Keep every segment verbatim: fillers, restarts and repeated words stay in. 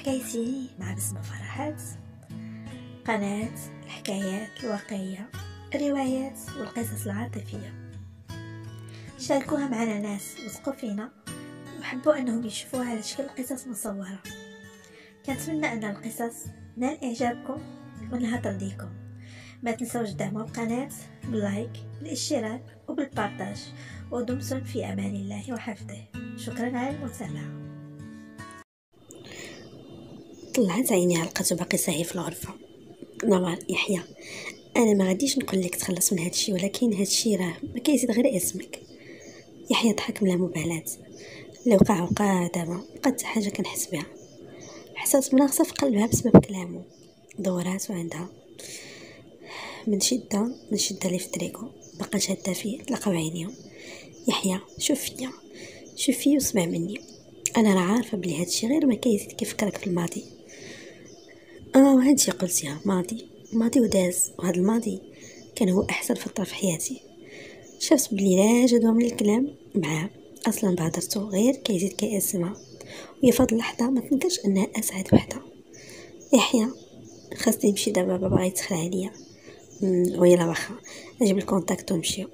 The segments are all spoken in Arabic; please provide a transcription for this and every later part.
حكايتي مع بسمة فرحات، قناة الحكايات الواقعية، الروايات والقصص العاطفية. شاركوها معنا ناس وثقوا فينا وحبوا أنهم يشوفوها على شكل قصص مصورة. كنتمنى أن القصص نال إعجابكم وأنها ترضيكم. ما تنسوش دعموا القناة باللايك، بالاشتراك وبالبارتاج، ودمتم في أمان الله وحفظه. شكرا على المتابعة. طلعت عيني على القط باقي ساهي في الغرفه. نوار يحيى، انا ما غاديش نقول لك تخلص من هادشي، ولكن هادشي راه ما كيزيد غير اسمك. يحيى ضحك بلا مبالاه. اللي وقع وقع، دابا بقات حاجه كنحس بها. حسات بناقصه في قلبها بسبب كلامه. دورات وعندها من شده من شده اللي في الطريقو بقى شاده فيه. تلاقاو عينيهم. يحيى شوف فيا شوف فيا وسمع مني. انا راه عارفه بلي هادشي غير ما كيزيد كيفكرك في الماضي. اه هانتي قلتيها ماضي ماضي وداز، وهذا الماضي كان هو احسن فتره في حياتي. شفت بلي لا جدوى من الكلام معاه اصلا بهدرتو غير كيزيد كيأسمها، وهي فهاد اللحظه ما تنكرش انها اسعد وحده. يحيى خاصني نمشي دابا، بابا غيتخلع عليا. ويلا واخا نجيب الكونتاكت ونمشيو.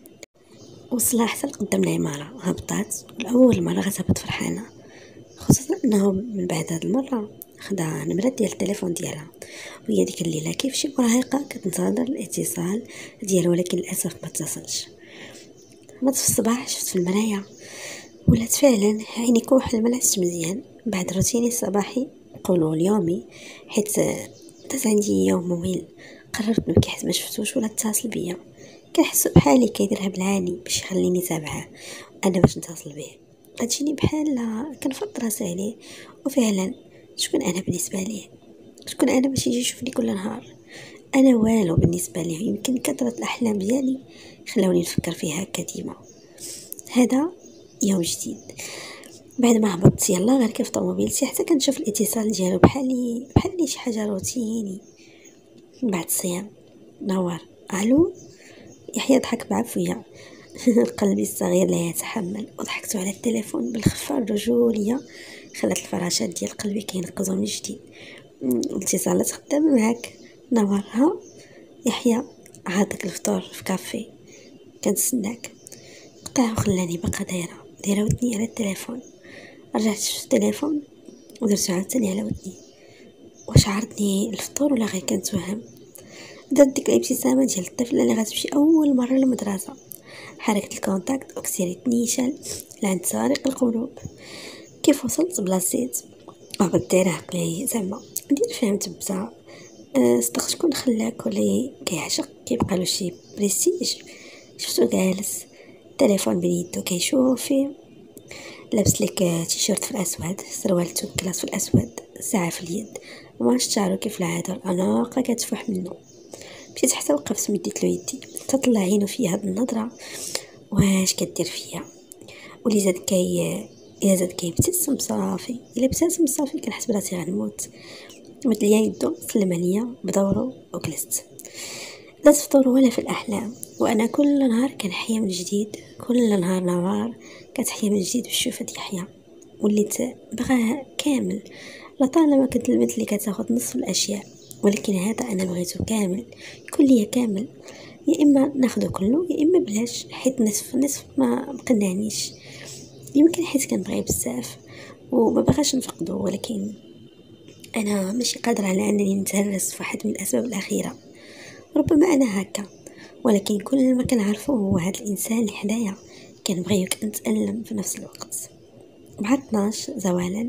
وصلها حتى لقدام العماره، هبطات والاول مره غتهبط فرحانه، خصوصا انه من بعد هاد المره خدا نمرة ديال التليفون ديالها، وهي ديك الليله كيف شي مراهقه كتنتظر الاتصال ديالو، ولكن للاسف ما اتصلش. نض في الصباح شفت في المرايه ولات فعلا عيني كحل، ما نعستش مزيان بعد روتيني الصباحي نقولوا اليومي، حيت داز عندي يوم ممل. قررت نبكي حيت ما شفتوش ولا اتصل بيا. كنحس بحالي كيديرها بالعاني باش يخليني تابعه انا باش نتصل به. غتجيني بحال كنفرض راسي عليه. وفعلا شكون انا بالنسبه ليه؟ شكون انا باش يجي يشوفني كل نهار؟ انا والو بالنسبه ليه. يمكن كثره الاحلام ديالي خلوني نفكر فيها هكا ديما. هذا يوم جديد بعد ما هبطت يلا غير كيف طوموبيلتي حتى كنشوف الاتصال ديالو بحالي بحال شي حاجه روتيني. من بعد الصيام نوار الو. يحيى ضحك بعفويه. قلبي الصغير لا يتحمل، وضحكت على التليفون بالخفه الرجوليه خلت الفراشات ديال قلبي كينقزوا من جديد. الاتصالات خدامه معاك نوار؟ ها يحيى عاطيك الفطور في كافي كنتسناك. قطع وخلاني باقا دايره دايره ودني على التليفون. رجعت شفت التليفون ودرت عاوتاني على ودني. واش عرضني الفطور ولا غير كنتوهم؟ بدات ديك الابتسامه ديال الطفله اللي غتمشي اول مره للمدرسه. حركت الكونتاكت وكسرت نيشان لعند سارق القلوب. كيف وصلت بلاصيت وعبد دايره عقلي زعما ندير فهمت بدا. صدق شكون خلاك ولا كيعشق كيبقى له شي بريستيج؟ شفتو جالس التليفون بين يدو كيشوف فيه، لابس لك تيشيرت في الاسود، سروال كلاس في الاسود، ساعه في اليد، وماش شعرو كيف العاده الاناقه كتفوح منه. مشيت حتى وقفت مديت له يدي تطلع عينو في هاد النظره. واش كدير فيا؟ ولي زاد كي الا زاد كيبتسم صافي، الا ابتسم صافي كنحس براسي غنموت. مد ليا يدو سلم عليا بدورو وجلست. لا تفطر ولا في الاحلام، وانا كل نهار كنحيا من جديد. كل نهار نهار كتحيا من جديد بشوفة يحيى. وليت بغاها كامل. لطالما كنت البنت اللي كتاخد نصف الاشياء، ولكن هذا انا بغيته كامل. يكون ليا كامل، يا اما ناخذه كله يا اما بلاش، حيت نصف نصف ما مقنعنيش. يمكن حيت كنبغيه بزاف وما بغاش نفقده، ولكن انا ماشي قادره على انني نتهرس في واحد من الاسباب الاخيره. ربما انا هكا، ولكن كل ما كنعرفه هو هذا الانسان اللي حدايا كنبغيه وكنتالم في نفس الوقت. مع اثناش زوالا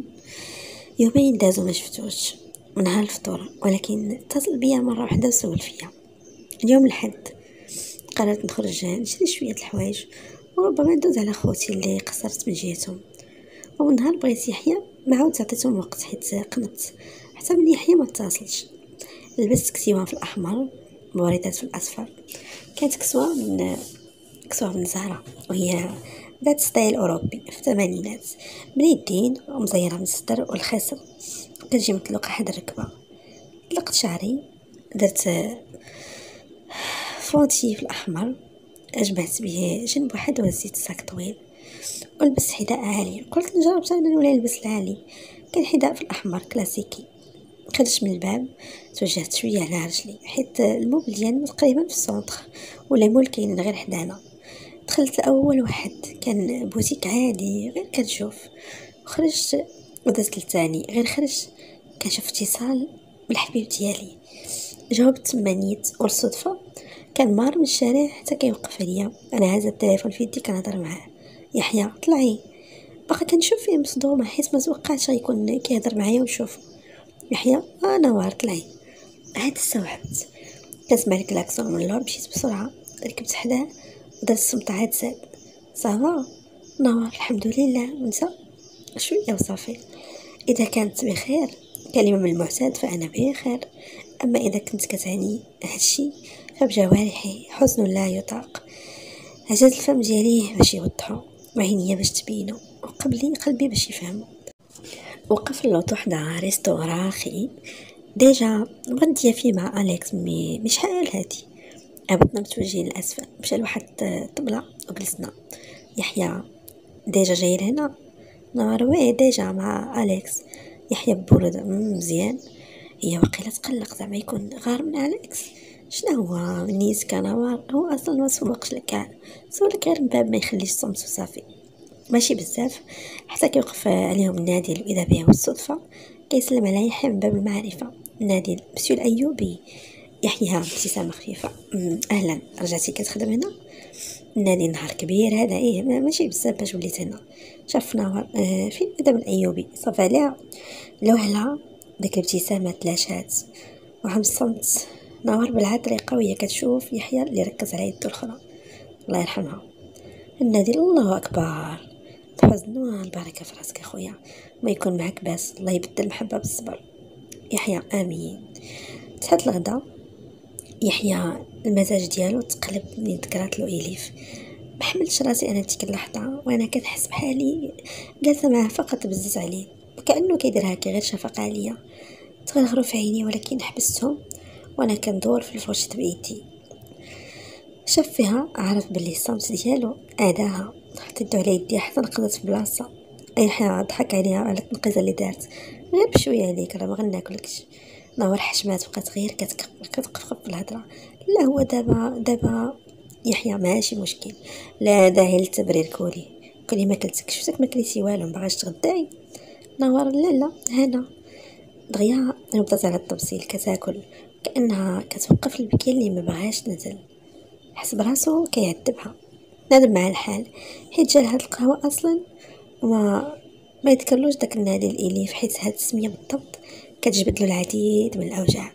يومين دازو ما شفتوش من نهار الفطور، ولكن اتصل بيا مره واحده وسول فيا. اليوم الحد قررت نخرج نشري شويه الحوايج، وربما ندوز على خوتي اللي قصرت من جهتهم. ومن نهار بغيت يحيى ما عاودت عطيتهم وقت، حيت قنت حتى من يحيى ما اتصلش. لبست كسيوه في الاحمر بوردات في الاصفر. كانت كسوه من كسوه من زهره، وهي ذات ستايل اوروبي في الثمانينات، من يدين ومزيره من الصدر والخصر، كتجي مطلقه حد الركبه. طلقت شعري، درت فونتي في الاحمر، اجبعت به جنب واحد وزيت ساك طويل، ولبس حذاء عالي. قلت نجرب انا ولا نلبس العالي، كان حذاء في الاحمر كلاسيكي. خرجت من الباب، توجهت شويه على رجلي حيت الموبل ديالنا تقريبا في السونطر ولا مول كاينين غير حدانا. دخلت لاول واحد، كان بوتيك عادي غير كنشوف، وخرجت ودزت للثاني. غير خرجت كنشوف اتصال بالحبيب ديالي. جاوبت تمانيت والصدفه كان مار من الشارع حتى كيوقف عليا. انا هازه التليفون في يدي كنهضر معاه. يحيى طلعي. باقا كنشوف فيه مصدومه حيت ما توقعتش غيكون كيهضر معايا ونشوف. يحيى انا وار طلعي. عاد استوعبت، كنسمع الكلاكسون من اللور. مشيت بسرعه ركبت حداه ودرت الصمت عاد زاد. صافا نوار الحمد لله، وانت؟ شويه وصافي. اذا كانت بخير كلمه من المعتاد فانا بخير، اما اذا كنت كتعني هادشي فبجوارحي حزن لا يطاق. هجاز الفم ديالي باش يوضحو وعينيا باش تبينو وقبلي قلبي باش يفهمو. وقف اللوطو حدا ريستو راخي ديجا بغيت نديا فيه مع اليكس مي مش شحال هادي. هبطنا متوجهين للاسفل، مشى لواحد الطبله وجلسنا. يحيى ديجا جاي لهنا؟ نهار وي ديجا مع اليكس. يحيى بورد مزيان. هي وقيله تقلق زعما يكون غار من اليكس. شنو هو نيت كنوار؟ هو اصلا ما سوقش لك كاع، سولك غير من باب ما يخليش الصمت وصافي. ماشي بزاف حتى كيوقف عليهم النادل، واذا به بالصدفه كيسلم على يحيى من باب المعرفه. النادل مسيو الايوبي. يحيى ابتسامه خفيفه. اهلا، رجعتي كتخدم هنا؟ النادي نهار كبير هذا، ايه ماشي بزاف باش وليت هنا. شاف نهار آه فين مدام الايوبي صافا عليها لوهلا. ديك الابتسامه تلاشات وعم الصمت. نهار بالعطريقه قويه كتشوف يحيى اللي ركز على يده الاخرى. الله يرحمها. النادي الله اكبر. تحزنوا البركه في راسك اخويا، ما يكون معك باس. الله يبدل المحبه بالصبر. يحيى امين. تحت الغدا يحيى المزاج ديالو تقلب من ذكرات له اليف. ما حملتش راسي انا ديك اللحظه وانا كنحس بحالي جالسه معاه فقط بزز عليه، وكانه كيدير هكا غير شفقه عليا. تغرغروا في عيني ولكن حبستهم وانا كندور في الفرشه بايدي. شاف فيها عرف باللي الصمت ديالو اداها. حطيت على يدي حتى نقضت في بلاصه. يحيى ضحك عليها على التنقيزه اللي دارت. غير بشويه عليك راه ما غناكلكش. نور حشمات بقات غير كتقفقف في الهضره. لا هو دابا دابا يحيى ماشي مشكل، لا داعي للتبرير. كولي كولي ما كلتكش، شفتك ما كليتي والو، مبغاش تغداي؟ نور لا لا هنا دغيا نبضت على التبصيل كتاكل كانها كتوقف البكي اللي ما بغاش تنزل. حس براسو كيعذبها. نادم مع الحال حيت جا لهاد القهوه اصلا وما ما يذكرلوش داك النادي الاليف، حيت هاد السميه بالضبط كتجبد له العديد من الاوجاع.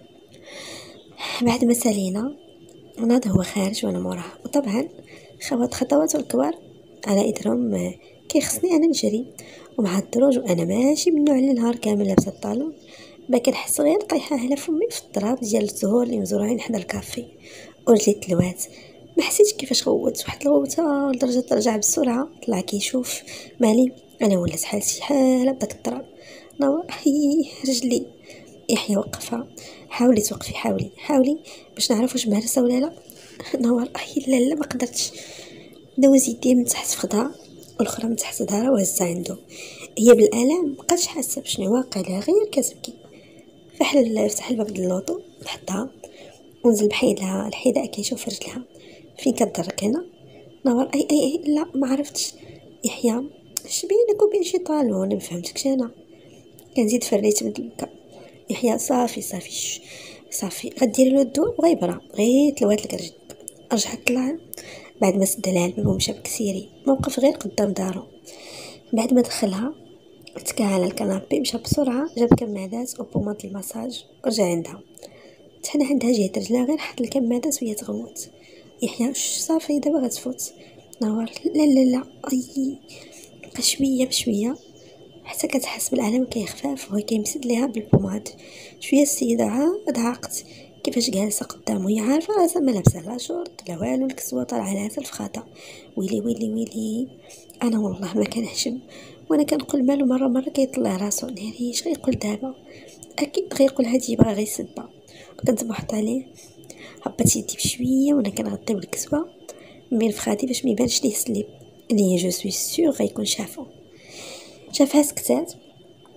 بعد ما سالينا ناض هو خارج وانا موراه، وطبعا خطوات خطوات الكبار على ايدهم كيخصني انا نجري ومع الدروج، وانا ماشي من النوع اللي نهار كامل لابسه الطالون. ما كنحس غير طايحه على فمي في التراب ديال الزهور اللي مزروعين حدا الكافي ورجلي تلوات. ما حسيتش كيفاش غوت واحد الغوته لدرجه ترجع بسرعه. طلع كيشوف مالي انا ولات حالتي حاله بداك التراب. نوا هي رجلي. يحيى وقفها. حاولي توقفي، حاولي حاولي باش نعرف واش مهرسه ولا لا. نور اي لا لا ما قدرتش. دوز يدي من تحت فخدها والاخرى من تحت ظهرها وهزها عنده. هي بالالم مابقاتش حاسه بشنو واقع لها، غير كتبكي. فحل فتح الباب ديال اللوطو حطها ونزل بحيد لها الحذاء كيشوف رجلها. فين كتضرك هنا؟ نور اي اي اي لا ما عرفتش. يحيى اش بينك وبين شي طالون؟ ما فهمتكش انا. كنزيد فريت من البكا. يحيى صافي صافي صافي غديري له الدواء وغيبرا غير تلوات لك رجلك. رجع طلع بعد ما سد لها الباب ومشى بكسيري. موقف غير قدام دارو. بعد ما دخلها تكا على الكنابي، مشى بسرعه جاب كمادات وبومات المساج ورجع عندها. تحنا عندها جهه رجلها غير حط الكمادات وهي تغوت. يحيى صافي دابا غتفوت. نور لا لا لا اي بقى شويه بشويه حتى كتحس بالالم كيخفاف وهو كيمسد ليها بالبوماد. شويه السيده عاد عاقت كيفاش جالسه قدامه. هي عارفه راسها ما لابسه لا شورت لا والو، الكسوه طالعه لها الفخاطه. ويلي ويلي ويلي انا والله ما كنحشم وانا كنقول مالو. مره مره كيطلع راسو ناري اش غيقول دابا. اكيد غيقول هادي بغا غير يسبها. كنت بحط عليه. هبطت يدي بشويه وانا كنغطي بالكسوه من فخادي باش ما يبانش ليه السليب اللي جو سوي سيغ غيكون شافو. شافها سكتات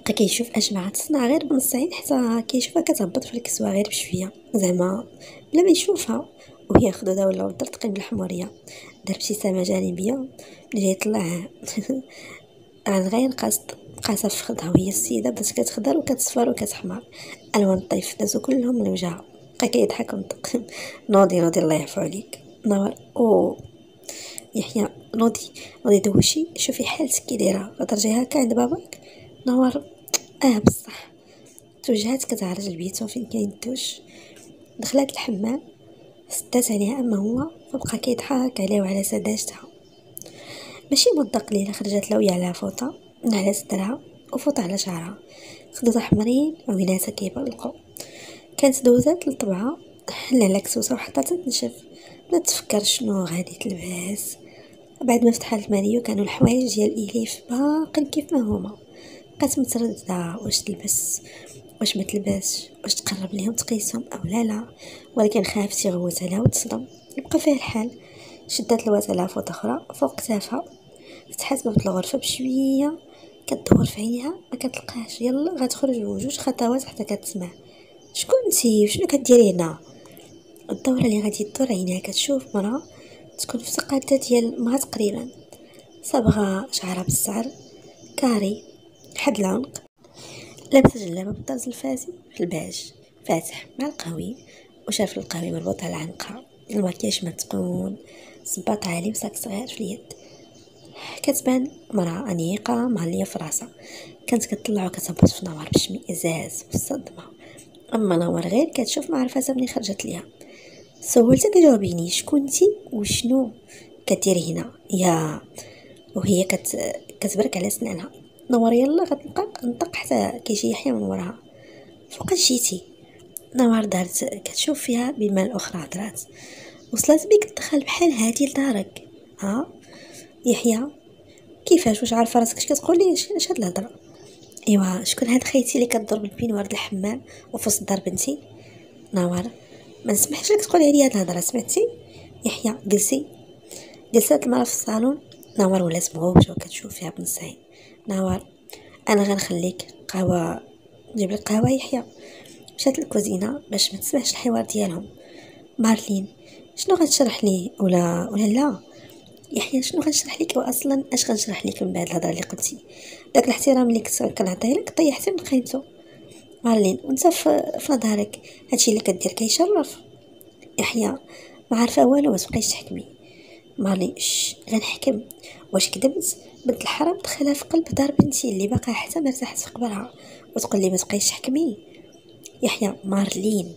بقى كيشوف اش ما تصنع غير بنص عين حتى كيشوفها كتهبط في الكسوه غير بشويه زعما بلا ما يشوفها، وهي خدوده ولا ودر تقيم الحموريه. دار ابتسامه جانبيه اللي يطلع عن غير قصد، قاسه في خدها وهي السيده بدات كتخضر وكتصفر وكتحمر، الوان الطيف دازو كلهم من وجهها. بقى كيضحك ونطق نوضي نوضي الله يعفو عليك نور. او يحيى نوضي نوضي دوشي شوفي حالتك كي دايره، غترجعي هكا عند باباك نور. اه بصح توجهات كتعرج لبيتو فين كاين الدوش، دخلات الحمام سدات عليها اما هو فبقى كيضحك عليها وعلى سداشتها. ماشي مده قليله خرجت لويا على فوطه من على صدرها وفوطه على شعرها، خدوطه حمرين وعيناتها كيبرقوا. كانت دوزات للطبعه على كسوسه وحطات تنشف، بلا تفكر شنو غادي تلبس. بعد ما فتحت الماريو كانوا الحوايج ديال اليف باقين كيف ما هما. بقات متردده واش تلبس واش ما تلبسش، واش تقرب ليهم تقيسهم او لا لا، ولكن خافت يغوت عليها وتصدم. يبقى فيها الحال، شدات لوات على فوطه اخرى فوق كتافها، فتحات باب الغرفه بشويه كتدور في عينيها ما كتلقاش. يلا غتخرج بوجوج خطوات حتى كتسمع شكون انتي وشنو كديري هنا. الدوره اللي غادي تدور عينيها كتشوف مرا تكون في سقالتها ديال ما تقريبا، صبغه شعرها بالسعر كاري حد العنق، لابسه جلابه بالطرز الفاسي في الباج فاتح مع القهوي وشاف القهوي مربوط على عنقها، الماكياج متقون، صباط عالي وساك صغير في اليد. كتبان مرأة أنيقة معلية في راسها، كانت كتطلع وكتهبط في نوار باشمئزاز والصدمة. أما نوار غير كتشوف ما عرفاتها منين خرجت ليها. سولتك جاوبيني شكونتي وشنو كديري هنا يا، وهي كت... كتبرك على سنانها. نوار يلا غتنطق نطق حتى كيجي يحيى من وراها. فوقاش جيتي؟ نوار دارت كتشوف فيها بما الاخرى هضرات. وصلت بك تدخل بحال هادي لدارك؟ ها يحيى كيفاش واش عارفه راسك اش كتقولي؟ اش هاد الهضره؟ ايوا شكون هاد خيتي اللي كتضرب البينوار د الحمام وفي وسط دار بنتي؟ نوار ما نسمحش لك تقولي لي هاد الهضره سمعتي؟ يحيى جلسي. جلسات المراه في الصالون. نوار ولات مغوجه وكتشوف فيها بنص عين. نوار انا غنخليك قهوه، نجيب لك قهوه يحيى. مشات للكوزينه باش ما تسمعش الحوار ديالهم. مارلين شنو غتشرح لي ولا ولا لا؟ يحيى شنو غنشرح لك واصلا اش غنشرح لك من بعد الهضره اللي قلتي؟ داك الاحترام اللي كنت كنعطيه لك طيحتي من قيمته. مارلين وانت في, في نظرك هادشي اللي كدير كيشرف؟ يحيى ما عارفه والو ما تبقيش تحكمي. مارلين اش غنحكم؟ واش كذبت؟ بنت الحرام دخلها في قلب دار بنتي اللي باقا حتى ما ارتاحت في قبرها وتقول لي ما تبقيش تحكمي؟ يحيى مارلين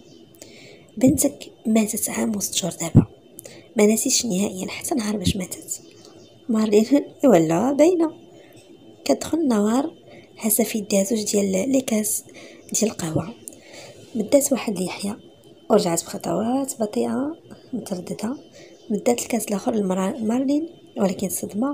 بنتك ماتت عام وست شهور دابا، ما نسيتش نهائيا حتى نهار باش ماتت. مارلين ولا باينه. كتدخل نوار هزه في يدها زوج ديال لي كاس ديال القهوه، مدات واحد ليحيى ورجعت بخطوات بطيئه متردده، مدات الكاس الاخر لمارلين. ولكن الصدمه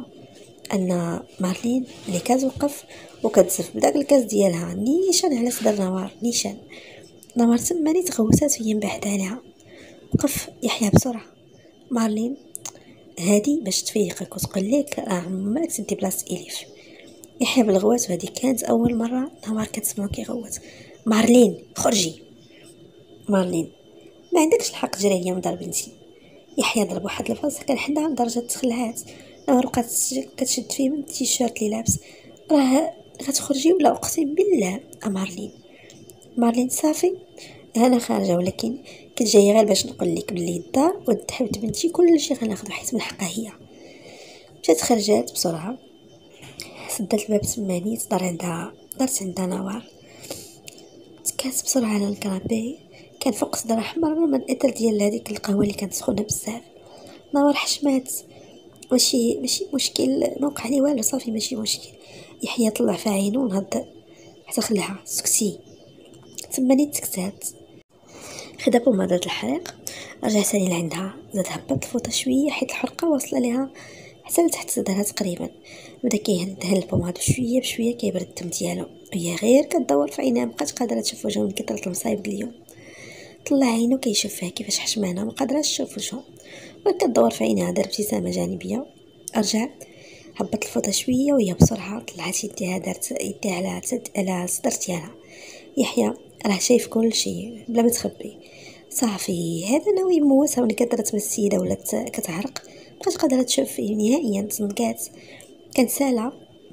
ان مارلين لي كاس وقف وكتزف بداك الكاس ديالها نيشان على صدر نوار. نيشان نوار تماني تغوسات وهي مبعد عليها. وقف يحيى بسرعه. مارلين هادي باش تفيقك وتقول لك راه عمرك سنتي بلاصه اليف. يحيى بالغوات وهذه كانت اول مره نوار كتسمعو كيغوت. مارلين خرجي. مارلين ما عندكش الحق تجري عليا من دار بنتي. يحيى ضرب واحد الفاس كان حدا لدرجه تخلعات. نوار بقات كتشد فيه من التيشيرت اللي لابس. راه غتخرجي ولا اقسم بالله؟ مارلين مارلين صافي انا خارجه، ولكن كنت جايه غير باش نقول لك بلي الدار ود حبت بنتي كلشي غناخذو حيت من حقها هي. مشات خرجات بسرعه، سدات الباب تماني دار عندها دارت عندها نوار. تكاس بسرعه على الكرابي، كان فوق صدرها احمر من الاثر ديال هذيك القهوه اللي كانت سخونه بزاف. نوار حشمات ماشي ماشي مشكل، ما وقع لي والو صافي ماشي مشكل. يحيى طلع في عينو ونهض حتى خلعها سكتي. تماني تكتات خدا بومادة الحريق، رجع ثاني لعندها، زاد هبط الفوطه شويه حيت الحرقه واصله ليها حتى لتحت صدرها تقريبا. بدا كيهدها البوماد بشويه بشويه كيبرد الدم ديالو، هي غير كتدور في عينها مابقاتش قادره تشوف وجهه من كثره المصايب ديال اليوم. طلع عينو كيشوف فيها كيفاش حشمانه ما قادراش تشوف وجهه، وكتدور في عينها دار ابتسامه جانبيه. رجع هبط الفوطه شويه وهي بسرعه طلعت يديها دارت يديها على تد على الصدر ديالها. يحيى راه شايف كل شيء بلا ما تخبي. صافي هذا ناوي يموتها ولا كثرت من السيده ولات كتعرق، مابقاش قادره تشوف فيه نهائيا. تنقات كانت ساله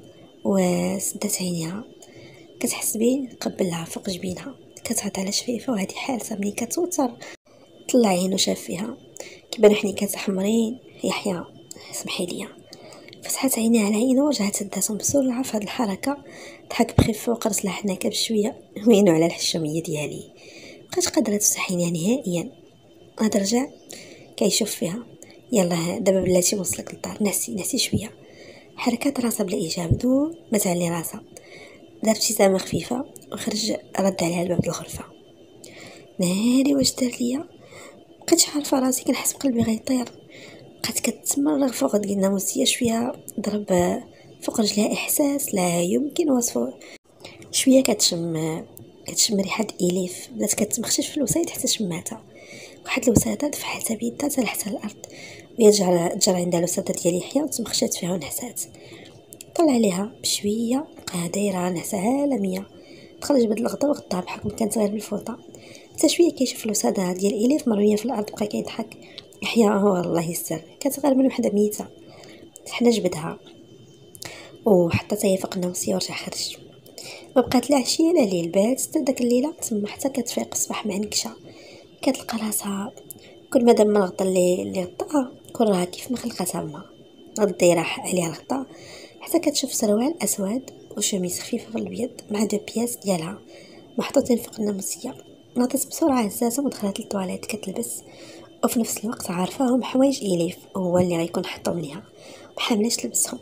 وسدت عينيها، كتحس بيه قبلها فوق جبينها، كتعط على شفيفه وهذه حالتها ملي كتوتر. طلع عينو شاف فيها كيبانو حنيكات حمرين. يحيى سمحي لي، فتحت عينيها على عينو ورجعت سداتهم بسرعه. في هذه الحركه ضحك بخيف فوق راسلها حناكه بشويه وينو على الحشوميه ديالي. مابقاش قادره تفتح عينيها نهائيا. هذا رجع كيشوف فيها. يلا دابا بلاتي وصلك للدار، نعسي نعسي شويه. حركات راسها بلا اجابه دون ما تعلي راسها. دار ابتسامه خفيفه وخرج رد عليها الباب د الغرفه. ناري واش دار ليا؟ بقيتش عارفه راسي، كنحس بقلبي غيطير. بقات كتمرغ فوق هاد الناموسيه شويه، ضرب فوق رجلها احساس لا يمكن وصفه. شويه كتشم كتشم ريحه اليف، بدات كتمخشش في الوسائد حتى شماتها. واحد الوساده دفعتها بيدها حتى لحتها الارض، وهي جرى جرى عندها الوساده ديال يحيى وتمخشات فيها ونحسات. طلع عليها بشويه بقى دايره نعسه عالميه. دخل جبد الغدا وغطاها بحكم كانت غير بالفوطه. حتى شويه كيشوف الوساده ديال اليف مرميه في الارض، بقى كيضحك. يحيى هو الله يستر، كانت غير من وحده ميته. حنا جبدها وحطتها هي فوق الناموسيه ورجع خرج. ما بقات لا عشيه لا ليل، بات حتى داك الليله تما حتى كتفيق الصباح معنكشه. كتلقى راسها كل ما دام من الغطا اللي اللي غطاها كل راها كيف ما خلقتها ما غد دايره عليها الغطا، حتى كتشوف سروال اسود وشميس خفيفه في الابيض مع دو بياس ديالها محطوطين فوق الناموسيه. ناضت بسرعه هزازه ودخلت للطواليت كتلبس، وفي نفس الوقت عارفاهم حوايج اليف هو اللي غيكون حطهم ليها وحاملاش تلبسهم.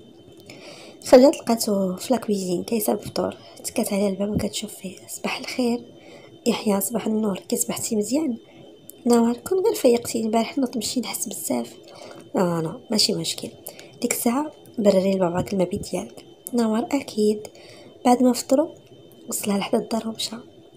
خرجت لقاتو في لاكويزين كيصاوب الفطور. تكات على الباب وكتشوف فيه. صباح الخير يحيى. صباح النور، كيصبحتي مزيان؟ نهار كون غير فيقتي البارح نوض نمشي نحس بزاف. اه انا ماشي مشكل، ديك الساعه برري لباباك المبيت ديالك. نهار اكيد. بعد ما فطروا وصلها لحد الدار ومشى.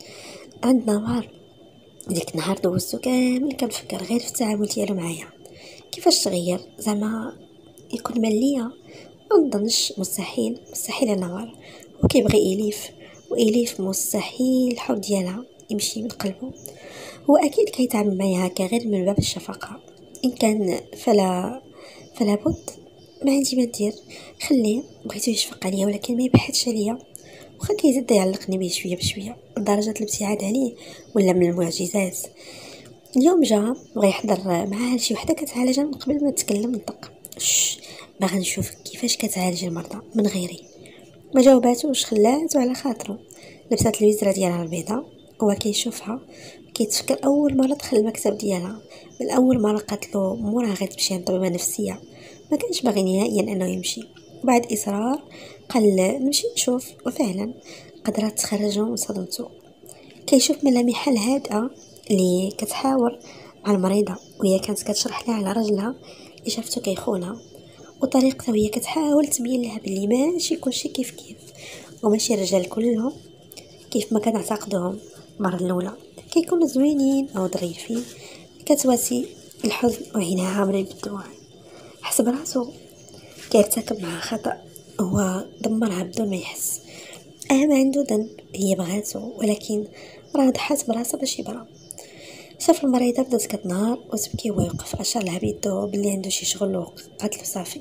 عند نهار ديك النهار دوزتو كامل كنفكر غير في التعامل ديالو معايا، كيفاش تغير زعما يكون مليا. ما نظنش، مستحيل مستحيل. نهار وكيبغي اليف واليف مستحيل الحب ديالها يمشي من قلبه. هو اكيد كيتعامل معايا هكا غير من باب الشفقه. ان كان فلا فلا بد، ما عندي ما ندير. خليه، بغيتو يشفق عليا ولكن ما يبحثش عليا. وخا كيزيد يعلقني به شويه بشويه لدرجه الابتعاد عليه ولا من المعجزات. اليوم جا بغى يحضر معاه شي وحده كتعالج من قبل ما تكلم نطق. باغا نشوف كيفاش كتعالج المرضى من غيري. ما جاوباتوش، خلاتو على خاطرو. لبسات الوزره ديالها البيضاء هو كيشوفها كيتفكر اول مره دخل المكتب ديالها. من اول مره قالت له مورا غتمشي عند طبيبه نفسيه، ما كانش باغي نهائيا انه يمشي. بعد اصرار قال نمشي نشوف، وفعلا قدرت تخرجه من صدمته. كيشوف ملامحها الهادئه اللي كتحاور مع المريضه وهي كانت كتشرح لها على رجلها اللي شافته كيخونها، وطريقتها وهي كتحاول تبين لها بلي ماشي كلشي كيف كيف، وماشي الرجال كلهم كيف ما كنعتقدهم المره الاولى كيكونوا زوينين او ظريفين. كتواسي الحزن وعينها عامرين بالدموع. حسب راسو كيرتكب معها خطا، هو دمرها بدون ما يحس. اه ما عنده ذنب، هي بغاتو ولكن راه ضحات براسها باش يبرا. شاف المريضه بدات كتنهار وتبكي وهو يوقف، اشار لها بيدو بلي عنده شي شغل وقالت له صافي.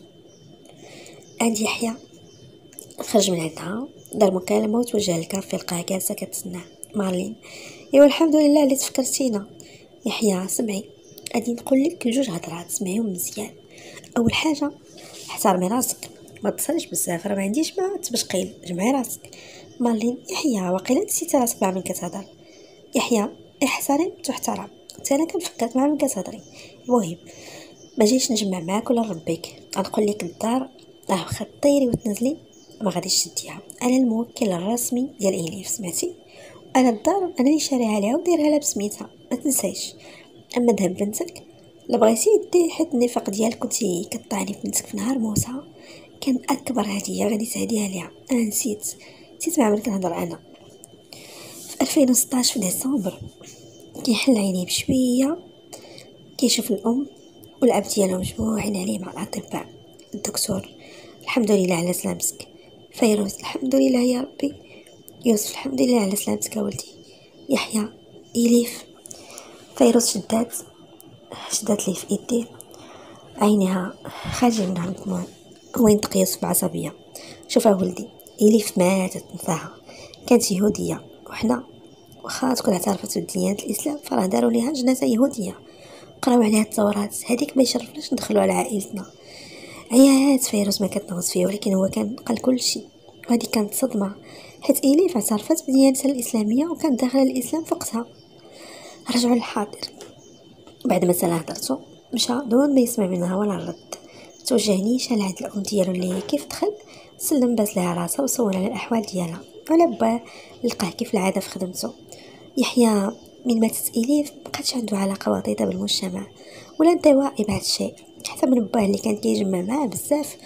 عند يحيى خرج من عندها، دار مكالمه وتوجه للكافي، لقاها جالسه كتسنى. مارلين: ايوا الحمد لله اللي تفكرتينا. يحيى: سمعي، غادي نقول لك جوج هضرات سمعيهم مزيان. اول حاجه احترمي راسك، ما تصريش بزاف، راه ما عنديش ما تبشقيل، جمعي راسك. مارلين: يحيى واقيلا نسيتي راسك مع من كتهضر. يحيى: احترم تحترم، حتى انا كنفكرك مع من كتهضري. المهم ما جيش نجمع معاك ولا نربيك، غنقول لك الدار راه واخا طيري وتنزلي ما غاديش تديها. انا الموكل الرسمي ديال اليف، سمعتي؟ انا الدار انا اللي شاريها عليها ودايرها لها بسميتها، ما تنسايش. اما ذهب بنتك لا بغيتي دي، حيت النفاق ديالك كنتي كطعني في بنتك في نهار موسى كان اكبر هديه غادي تهديها ليها. انا نسيت نسيت مع من كنهضر. انا في ألفين وستطاش في ديسمبر كيحل عينيه بشويه كيشوف الام والاب ديالهم مجموعين عليه مع الاطباء. الدكتور الحمد لله على سلامتك. فيروز الحمد لله يا ربي. يوسف الحمد لله على سلامتك ولدي. يحيى إليف. فيروز شدات شدات لي في يدي، عينها خارجة منها الدموع. هو ينطق يوسف بعصبية: شوف ولدي، إليف ماتت نساها، كانت يهودية، وحنا واخا تكون اعترفت بديانة الإسلام فراه داروا ليها جنازة يهودية، قراو عليها التورات، هذيك ما يشرفناش ندخلوا على عائلتنا. عيات فيروز ما كتنغص فيه، ولكن هو كان قال كل شيء، وهذه كانت صدمة حيت إليف اعترفت بديانتها الإسلامية وكانت داخلة الإسلام في وقتها. رجعوا للحاضر. بعد ما سالا هدرتو مشى دون ما يسمع منها ولا رد. توجه نيشان لعند الام ديالو اللي كيف دخل سلم باس لها راسها وسول على الاحوال ديالها وعلى باه لقاه كيف العاده في خدمته. يحيى من ماتت إليف مبقاتش عنده علاقه وطيده بالمجتمع ولا انطوائي بعد الشيء، حتى من باه اللي كان كيجمع معاه بزاف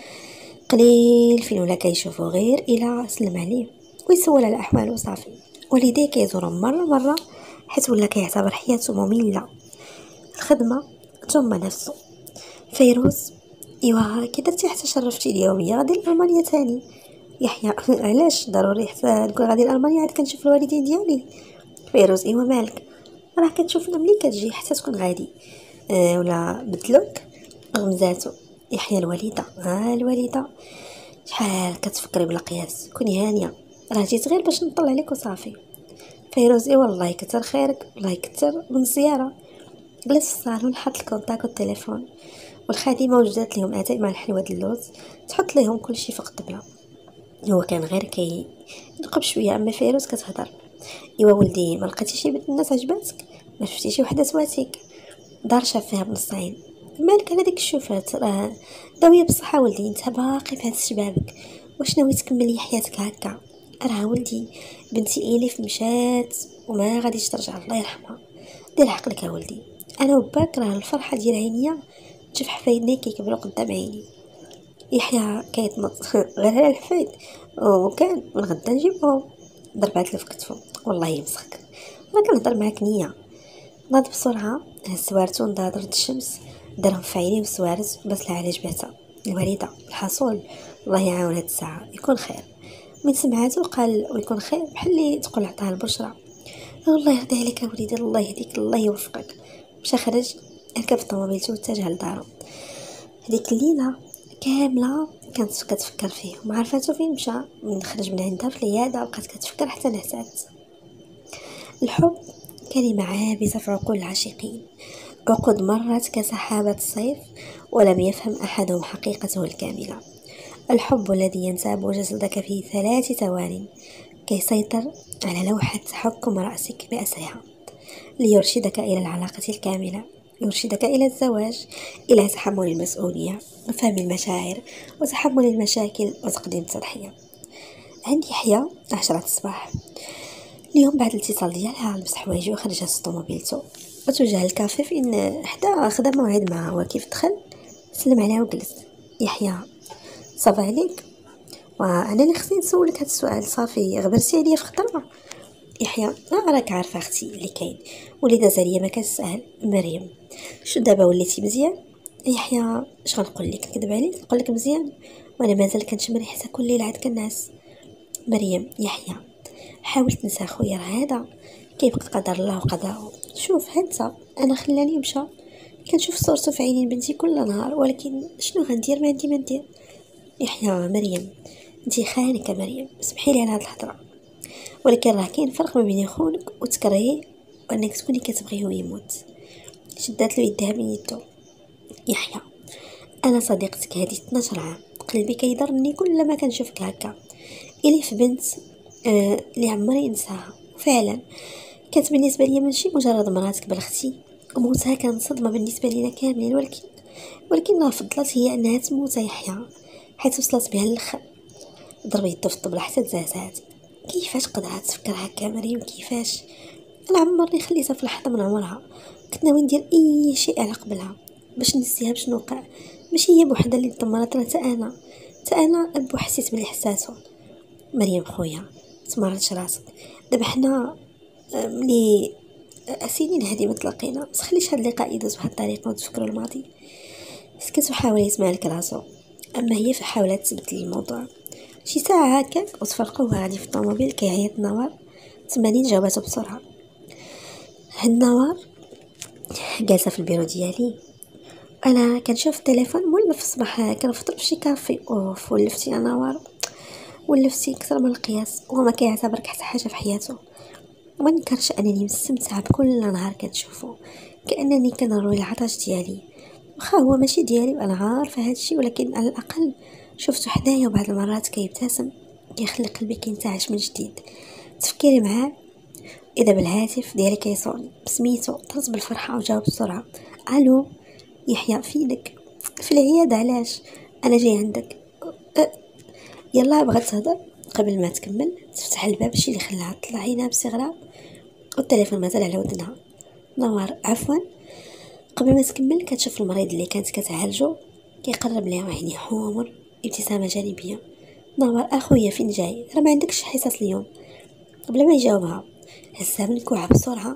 قليل فين ولا كيشوفو غير الى سلم عليه ويسول على احواله وصافي. والديه كيزورو مره مره حيت ولا كيعتبر حياته ممله، الخدمه ثم نفسه. فيروز: ايوا كي درتي حتى شرفتي اليوميه غادي لالمانيا تاني. يحيى: علاش ضروري حتى تقول غادي لالمانيا عاد كنشوف الوالدين ديالي؟ فيروز: ايوا مالك، راه كتشوفنا ملي كتجي حتى تكون غادي أه ولا بدلوك. غمزاتو. يحيى: الوالده ها آه الوالده، شحال كتفكري بلا قياس، كوني هانيه، راه جيت غير باش نطلع عليك وصافي. فيروز: اي والله يكثر خيرك، الله يكثر من الزياره. جلس في الصالون، حط الكونتاك والتليفون، والخادمه وجدت لهم اتاي مع الحلوى د اللوز تحط لهم كل شيء فوق الطبله. هو كان غير كي ينقب شويه، اما فيروز كتهضر: ايوا ولدي ما لقيتي شي بنت الناس عجباتك؟ ما شفتي شي وحده سواتيك؟ دار شاف فيها بنص عين. مالك على ديك الشوفات، راه داويه بصحه ولدي، انت باقي في هاد شبابك، واش ناوي تكملي حياتك هكا؟ راه ولدي بنتي إليف مشات وما غاديش ترجع، الله يرحمها. دير عقلك يا ولدي، انا وباك راه الفرحه ديال عينيا تشوف حفايدني كيكبروا قدام عيني. يحيى كيتنط غير على الحفايد، وكان من غدا نجيبهم. ضربات له في كتفو: والله يمسخك، انا كنهضر معاك نيه. ناض بسرعه هز سوارتو ونضاد رد الشمس، دارهم في عينيه وسوارت بس على جبهتها. الوالده: الحصول الله يعاون هاد الساعه، يكون خير. من سمعاتو قال ويكون خير بحال اللي تقول عطاها البشرى. الله يرضي عليك يا وليدي، الله يهديك، الله يوفقك. مشى خرج ركب طوموبيلته واتجه لدارو. هذيك الليله كامله كانت كتفكر فيه وما عرفاتو فين مشى. من خرج من عندها في العياده بقات كتفكر حتى نعسات. الحب كلمه عابسه في عقول العاشقين، عقود مرت كسحابه الصيف ولم يفهم احدهم حقيقته الكامله. الحب الذي ينساب جسدك في ثلاث ثوان كيسيطر على لوحة تحكم رأسك بأسرها، ليرشدك إلى العلاقة الكاملة، يرشدك إلى الزواج، إلى تحمل المسؤولية وفهم المشاعر وتحمل المشاكل وتقديم التضحية. عندي يحيى عشرة الصباح اليوم، بعد الاتصال ديالها لبس حوايجو وخرج هز طوموبيلتو وتوجه للكافي فين حدا خدا موعد معها. وكيف دخل سلم عليها وجلس. يحيى: صافا عليك؟ وانا اللي خصني نسولك هذا السؤال، صافي غبرتي عليا في خطره. يحيى: اه راك عارفه اختي اللي كاين، وليده زاليه ما كتسال. مريم: شو دابا وليتي مزيان؟ يحيى: اش غنقول لك، نكذب عليك نقول لك مزيان وانا مازال كنشم ريحتها كل ليله عند كناس. مريم: يحيى حاول تنسى خويا، راه هذا كيبقى قدر الله وقضاءه. شوف هانت انا خلاني مشى، كنشوف صورته في عينين بنتي كل نهار، ولكن شنو غندير، ما عندي ما ندير. يحيى: مريم انتي خاينك يا مريم، سمحي لي على هاد الهضره، ولكن راه كاين فرق ما بين يخونك وتكرهيه وانك تكوني كتبغيه ويموت. شدات له يدها من يدو. يحيى: انا صديقتك هذه اثناش عام، قلبي كيضرني كل ما كنشوفك هكا. الي في بنت آه اللي عمري انساها، فعلا كانت بالنسبه لي ماشي مجرد مراتك بل اختي، وموتها كان صدمه بالنسبه لينا كاملين، ولكن ولكن ما فضلت هي انها تموت. يحيى حيث وصلت بها للخ ضرب يدو في الطبله حتى تزعزعت. كيفاش قدرت تفكر هكا مريم، كيفاش؟ انا عمرني خليتها في لحظه من عمرها، كنت ناوي ندير اي شيء على قبلها باش نسيها بشنو وقع، ماشي هي بوحدها اللي دمرت، راه حتى انا حتى انا ابو حسيت باللي حساتو. مريم خويا تمرضش راسك، دابا حنا ملي سنين هادي ما تلاقينا، ما تخليش هاد اللقاء يدوز بهاد الطريقه وتفكروا الماضي. سكت وحاول يسمع لك راسو. اما هي فحاولت تبدل الموضوع. شي ساعه هكاك وتفرقوا وهو غادي في الطوموبيل كيعيط نوار. تمانين جاوباتو بسرعه. هاد نوار جالسه في البيرو ديالي، انا كنشوف التليفون مولف في الصباح كنفطر في شي كافي. اوف ولفتي يا نوار، ولفتي اكثر من القياس. وما كيعتبرك حتى حاجه في حياته. وما نكرش انني مستمتعه بكل نهار كنشوفه، كانني كنروي العطش ديالي. واخا هو ماشي ديالي وانا عارفه هادشي، ولكن على الاقل شفته حدايا وبعض المرات كيبتسم كيخلي قلبي كينتعش من جديد. تفكيري معاه اذا بالهاتف ديالي كيصوني بسميتو، طرت بالفرحه وجاوب بسرعه. الو يحيى، فينك؟ في العياده. علاش؟ انا جاي عندك. أه. يلا بغات تهضر قبل ما تكمل تفتح الباب، الشي اللي خلاها تطلع عينها باستغراب والتليفون مازال على ودنها. نوار عفوا. قبل ما تكمل كتشوف المريض اللي كانت كتعالجو كيقرب ليها عينيه حمر، ابتسامه جانبيه. نوار اخويا فين جاي؟ راه ما عندكش حصص اليوم. قبل ما يجاوبها هزها من الكوعه بسرعه.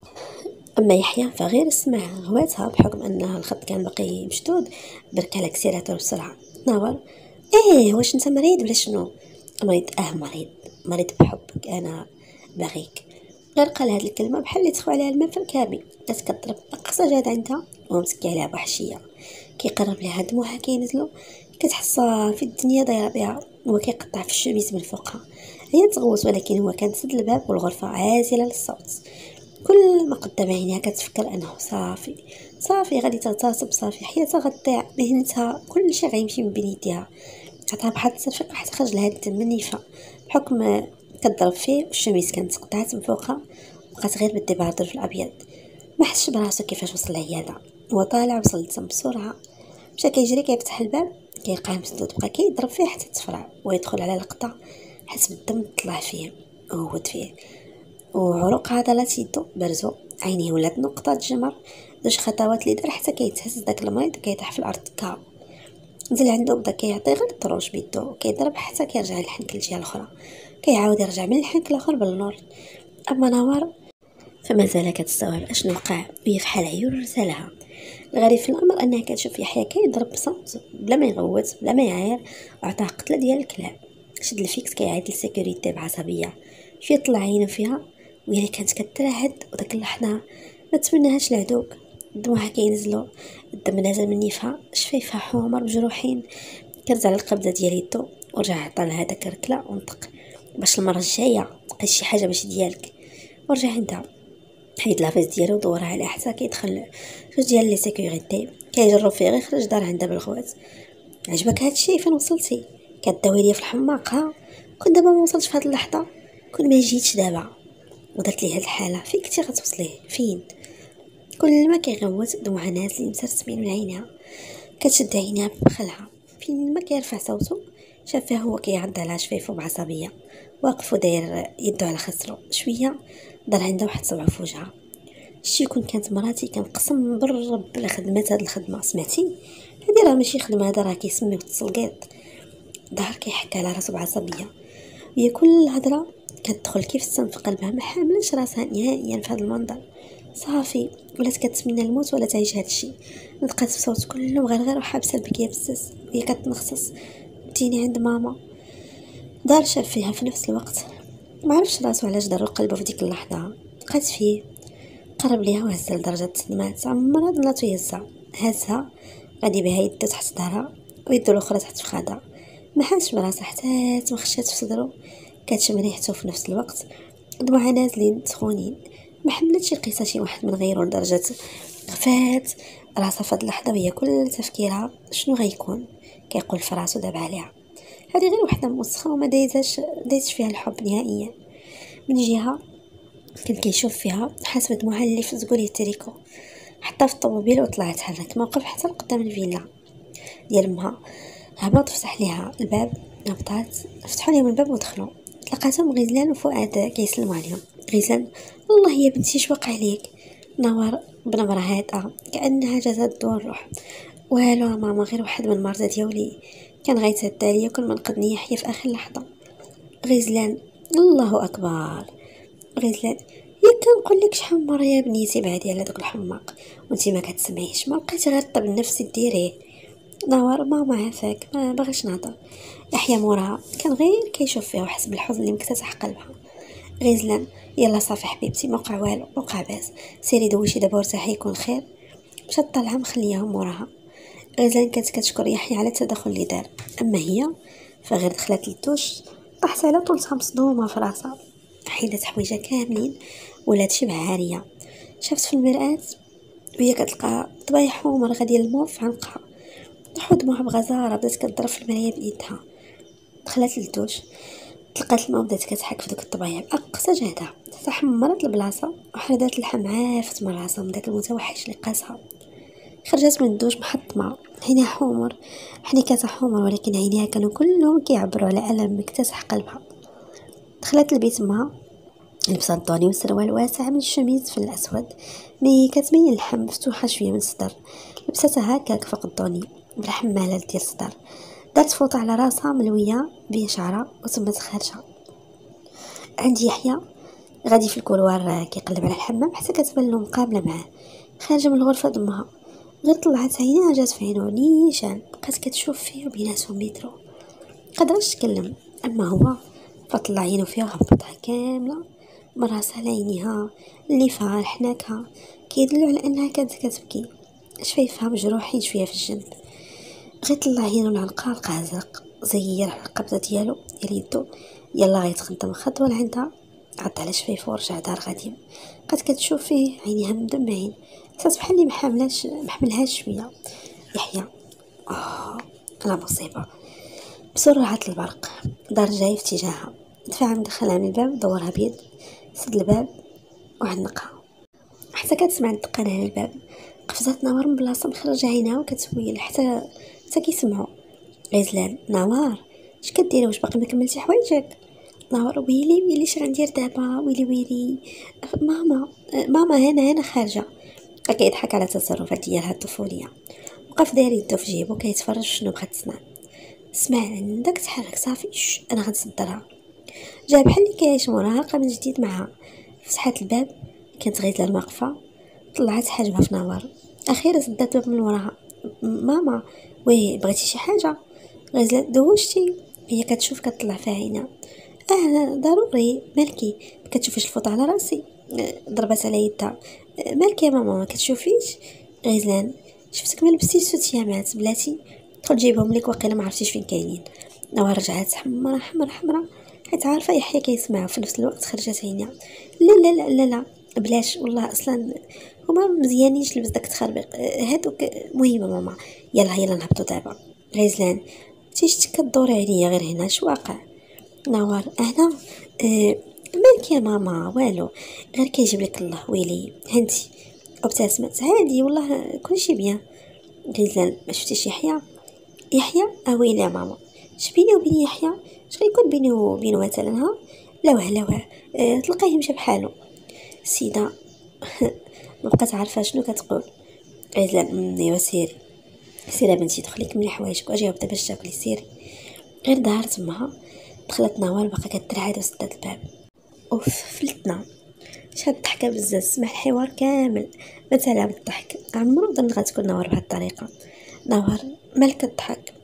اما يحيى فغير سمع هواتها بحكم ان الخط كان باقي مشدود، برك على كسيراتو بسرعه. نوار ايه واش انت مريض ولا شنو؟ مريض اه مريض مريض بحبك، انا باغيك. غير قال هاد الكلمه بحال اللي تخوى عليها الماء في الكابي. كانت كضرب اقصى جهد عندها ومسكي عليها بوحشيه. كيقرب ليها دموعها كينزلوا، كتحس في الدنيا دايره بها. هو كيقطع في الشميس من فوقها. هي تغوت ولكن هو كان سد الباب والغرفه عازله للصوت. كل ما قدام عينيها كتفكر انه صافي صافي غادي تغتصب، صافي حياتها غتضيع، مهنتها كل شيء غيمشي من بين يديها. عطاها بحال الترفيق حتى خرج لها الدم من نيفها بحكم كضرب فيه والشميس كانت قطعت من فوقها وبقات غير بالدبادر في الابيض. ما حسش براسو كيفاش وصل العياده. هو طالع وصل للدم بسرعه، مشى كيجري كيفتح الباب كيلقاه مسدود، بقى كيضرب فيه حتى تفرع ويدخل على لقطه حس بالدم طلع فيه وهود فيه، وعروق عضلات يدو برزو. عينيه ولات نقطه جمر. دوش خطوات اللي دار حتى كيتهز داك المريض وكيطيح في الارض كا. نزل عنده بدا كيعطي غير الطروش بيدو كيضرب حتى كيرجع للحنك الجهه الاخرى، كيعاود يرجع من الحنك الاخر بالنور. اما نوار فما زال كتستوعب اشنو وقع، وهي في حال عيون رسالها. الغريب في الامر انها كتشوف يحيى كيضرب بصمت بلا ما يغوت بلا ما يعاير، وعطاه قتله ديال الكلاب. شد الفيكس كيعيط للسيكوريتي بعصبيه. شي طلع عينه فيها وهي اللي كانت كترعد، وداك اللحظه ما تمناهاش العدوك. دموعها كينزلوا، الدم نازل من نيفها، شفايفها حمر مجروحين. كرز على القبضه ديال يدو ورجع عطى لها داك الركله ونطق باش المره الجايه تلقى شي حاجه ماشي ديالك. ورجع عندها حيد لافيز ديالو ودورها على حتى كيدخل جوج ديال لي سيكوريتي كيجرو فيه غير خرج دار عندها بالغوات. عجبك هادشي؟ فين وصلتي؟ كداوي ليا في الحماق ها؟ كنت دابا ما وصلتش في هاد اللحظه، كون ما جيتش دابا ودرت لي هاد الحاله. فين كنتي غتوصلي؟ فين؟ كل ما كيغوت دموعها نازلين مسرسمين من عينيها. كتشد عينيها بخلعها. فين ما كيرفع صوته شافه هو كيعض على شفايفو بعصبيه، واقف وداير يدو على خصرو. شويه دار عندها واحد صبع في وجهها. شتي كون كانت مراتي كنقسم بالرب على خدمات هاد الخدمه. سمعتي؟ هادي راه ماشي خدمه، هذا راه كيسميو التسلقيط. ظهر كيحكي على راسو بعصبيه، وهي كل هضره كتدخل كيف السم في قلبها. ما حاملش راسها نهائيا في هذا المنظر. صافي ولات كتمنى الموت ولا تعيش هذا الشيء. نطقات بصوت كله مغرغر وحابسه البكيه بزز وهي كتنخصص. ديني عند ماما. دار شاف فيها في نفس الوقت. ما عرفش راسو علاش دارو قلبه في ديك اللحظه. بقات فيه، قرب ليها وهزها لدرجه الصدمات. عمرها ضلات يهزها هزها غادي بها يدو تحت ظهرها ويدو الاخرى تحت فخادها. ما حاسش براسها حتى تمخشات في صدرو. كتشم ريحته في نفس الوقت. دموعها نازلين سخونين. ما حملتش يقيسها شي واحد من غيره لدرجه خفات راسها في هاد اللحظه وهي كل تفكيرها شنو غيكون. كيقول في راسو دابا عليها هذه غير وحده موسخه وما دايزاش دايز فيها الحب نهائيا. من جهه كان كيشوف فيها حاسب دموعها اللي في زقول التريكو. حتى في الطوموبيل وطلعت حرك موقف حتى لقدام الفيلا ديال امها. هبط فتح ليها الباب. هبطات فتحوا لهم الباب ودخلوا. تلقاتهم غزلان وفؤاد كيسلموا عليهم. غزلان والله يا بنتي اش وقع عليك؟ نوار بنبره هادئه كانها جازت دور الروح. والو ماما غير واحد من المرضى ديالي كان غيتهدى عليا كل ما نقدني يحيى في اخر لحظه. غزلان الله اكبر. غزلان ياك كنقول لك شحال مره يا بنيتي بعدي على داك الحماق وانتي ما كتسمعيش. ما بقيتي غير الطب النفسي ديريه. نوار ماما عافاك ما باغيش نهضر. يحيى موراها كان غير كيشوف فيها وحس بالحزن اللي مكتسح قلبها. غزلان يلا صافي حبيبتي ما وقع والو، وقع باس، سيري دوشي دابا ورتاحي يكون خير. مشات طالعه مخلياهم موراها. غزلان كانت كتشكر يحيى على التدخل اللي دار، اما هي فغير دخلت للدوش طاحت على طولتها مصدومه في راسها، حيدت حوايجها كاملين ولات شبه عاريه. شافت في المرآة وهي كتلقى طبايع حمر غاديه الموف في عنقها، طحو دموعها بغزاره، بدات كتضرب في المرايه بايدها. دخلت للدوش تلقات الماء بدات كتحك في دوك الطبايع باقصى جهدها، حتى حمرت البلاصه وحردات اللحم عافت من راسها من داك المتوحش اللي قاسها. خرجت من الدوش محطمه، عينيها حمر حنيكاتها حمر، ولكن عينيها كانوا كلهم كيعبروا على الم مكتسح قلبها. دخلت لبيت امها، لبسات الضوني وسروال واسع من الشميز في الاسود، مي كتبين اللحم مفتوحه شويه من الصدر، لبستها هكاك فوق الضوني بالحماله ديال الصدر. دارت فوطه على راسها ملويه بين شعرها وتمت خارجه. عندي يحيى غادي في الكولوار كيقلب على الحمام حتى كتبان له مقابله معاه خارجه من الغرفه دمها. غير طلعت عينيها جات في عينو نيشان، بقات كتشوف فيه وبيناتهم مترو، قدرش تكلم، اما هو فطلع عينو فيها وهبطها كامله من راسها على عينيها اللي فيها الحناكها كيدلوا على انها كانت كتبكي، شفايفها مجروحين شويه في الجنب. غير طلع عينو العنقاء لقى ازرق زير على القبضه ديالو ديال يدو، يلا غيتقدم خطوه لعندها، عض على شفايفو ورجع دار غادي. بقات كتشوف فيه عينيها مدمعين، حسات بحال اللي محملاش محملهاش شويه. يحيى اه لا مصيبه، بسرعه البرق دار جاي في اتجاهها، دفع مدخلها من الباب دورها بيد، سد الباب وعنقها حتى كتسمع الدقان على الباب. قفزات نوار من بلاصه مخرجه عينها وكتسويل حتى حتى كيسمعوا. غزلان نوار اش كديري، واش باقي ما كملتي حوايجك؟ نوار ويلي ويلي اش غندير دابا، ويلي ويلي ماما ماما هنا هنا خارجه. كيضحك على التصرفات ديالها الطفوليه، وقف داير يدو في جيبو كيتفرج شنو بغات تصنع. سمع عندك تحرك صافي انا غنصدرها. جا بحال اللي كيعيش مراهقه من جديد معها. فتحت الباب كانت غير واقفه، طلعت حاجبها في نوار، اخيرا سدات الباب من وراها. ماما وي بغيتي شي حاجه؟ غزلان دوشتي؟ هي كتشوف كتطلع فيها عينها. اه ضروري مالكي كتشوفيش الفوطه على راسي؟ ضربت على يدها. مالك يا ماما ما كتشوفيش؟ غزلان شفتك ما لبستيش سوتيامات بلاتي، دخل جيبهم لك وقيلا ما عرفتيش فين كاينين. نوار رجعت حمرا حمرا حمرا حيت عارفه يحيى كيسمع، في نفس الوقت خرجت عينيها. لا لا لا لا لا بلاش والله اصلا هما مزيانينش لبس داك التخربيق هادوك مهمه ماما. يلا يلا نهبطوا دابا. غزلان تيش كدوري عليا غير هنا اش واقع؟ نوار انا أه مالك يا ماما والو غير كيجيب لك الله ويلي هانتي. وابتسمت عادي والله كلشي بيان. غزلان ما شفتيش يحيى؟ يحيى اويلي يا ماما شبيني وبين يحيى؟ اش غيكون بيني وبينه مثلا؟ ها لا واه لا واه أه تلقايه مشى بحالو. سيده ما بقات عارفه شنو كتقول. غزلان ايوا سيري سيري بنتي دخلي كملي حوايجك واجي هبطي باش تاكلي سيري. غير دارت امها دخلت نوار باقا كترعد وسدات الباب. اوف فلتنا شاد ضحكه بزاف، سمع الحوار كامل ما تلا بالضحك. عمرو ظن غتكون نوار بهاد الطريقه. نوار مالك كتضحك؟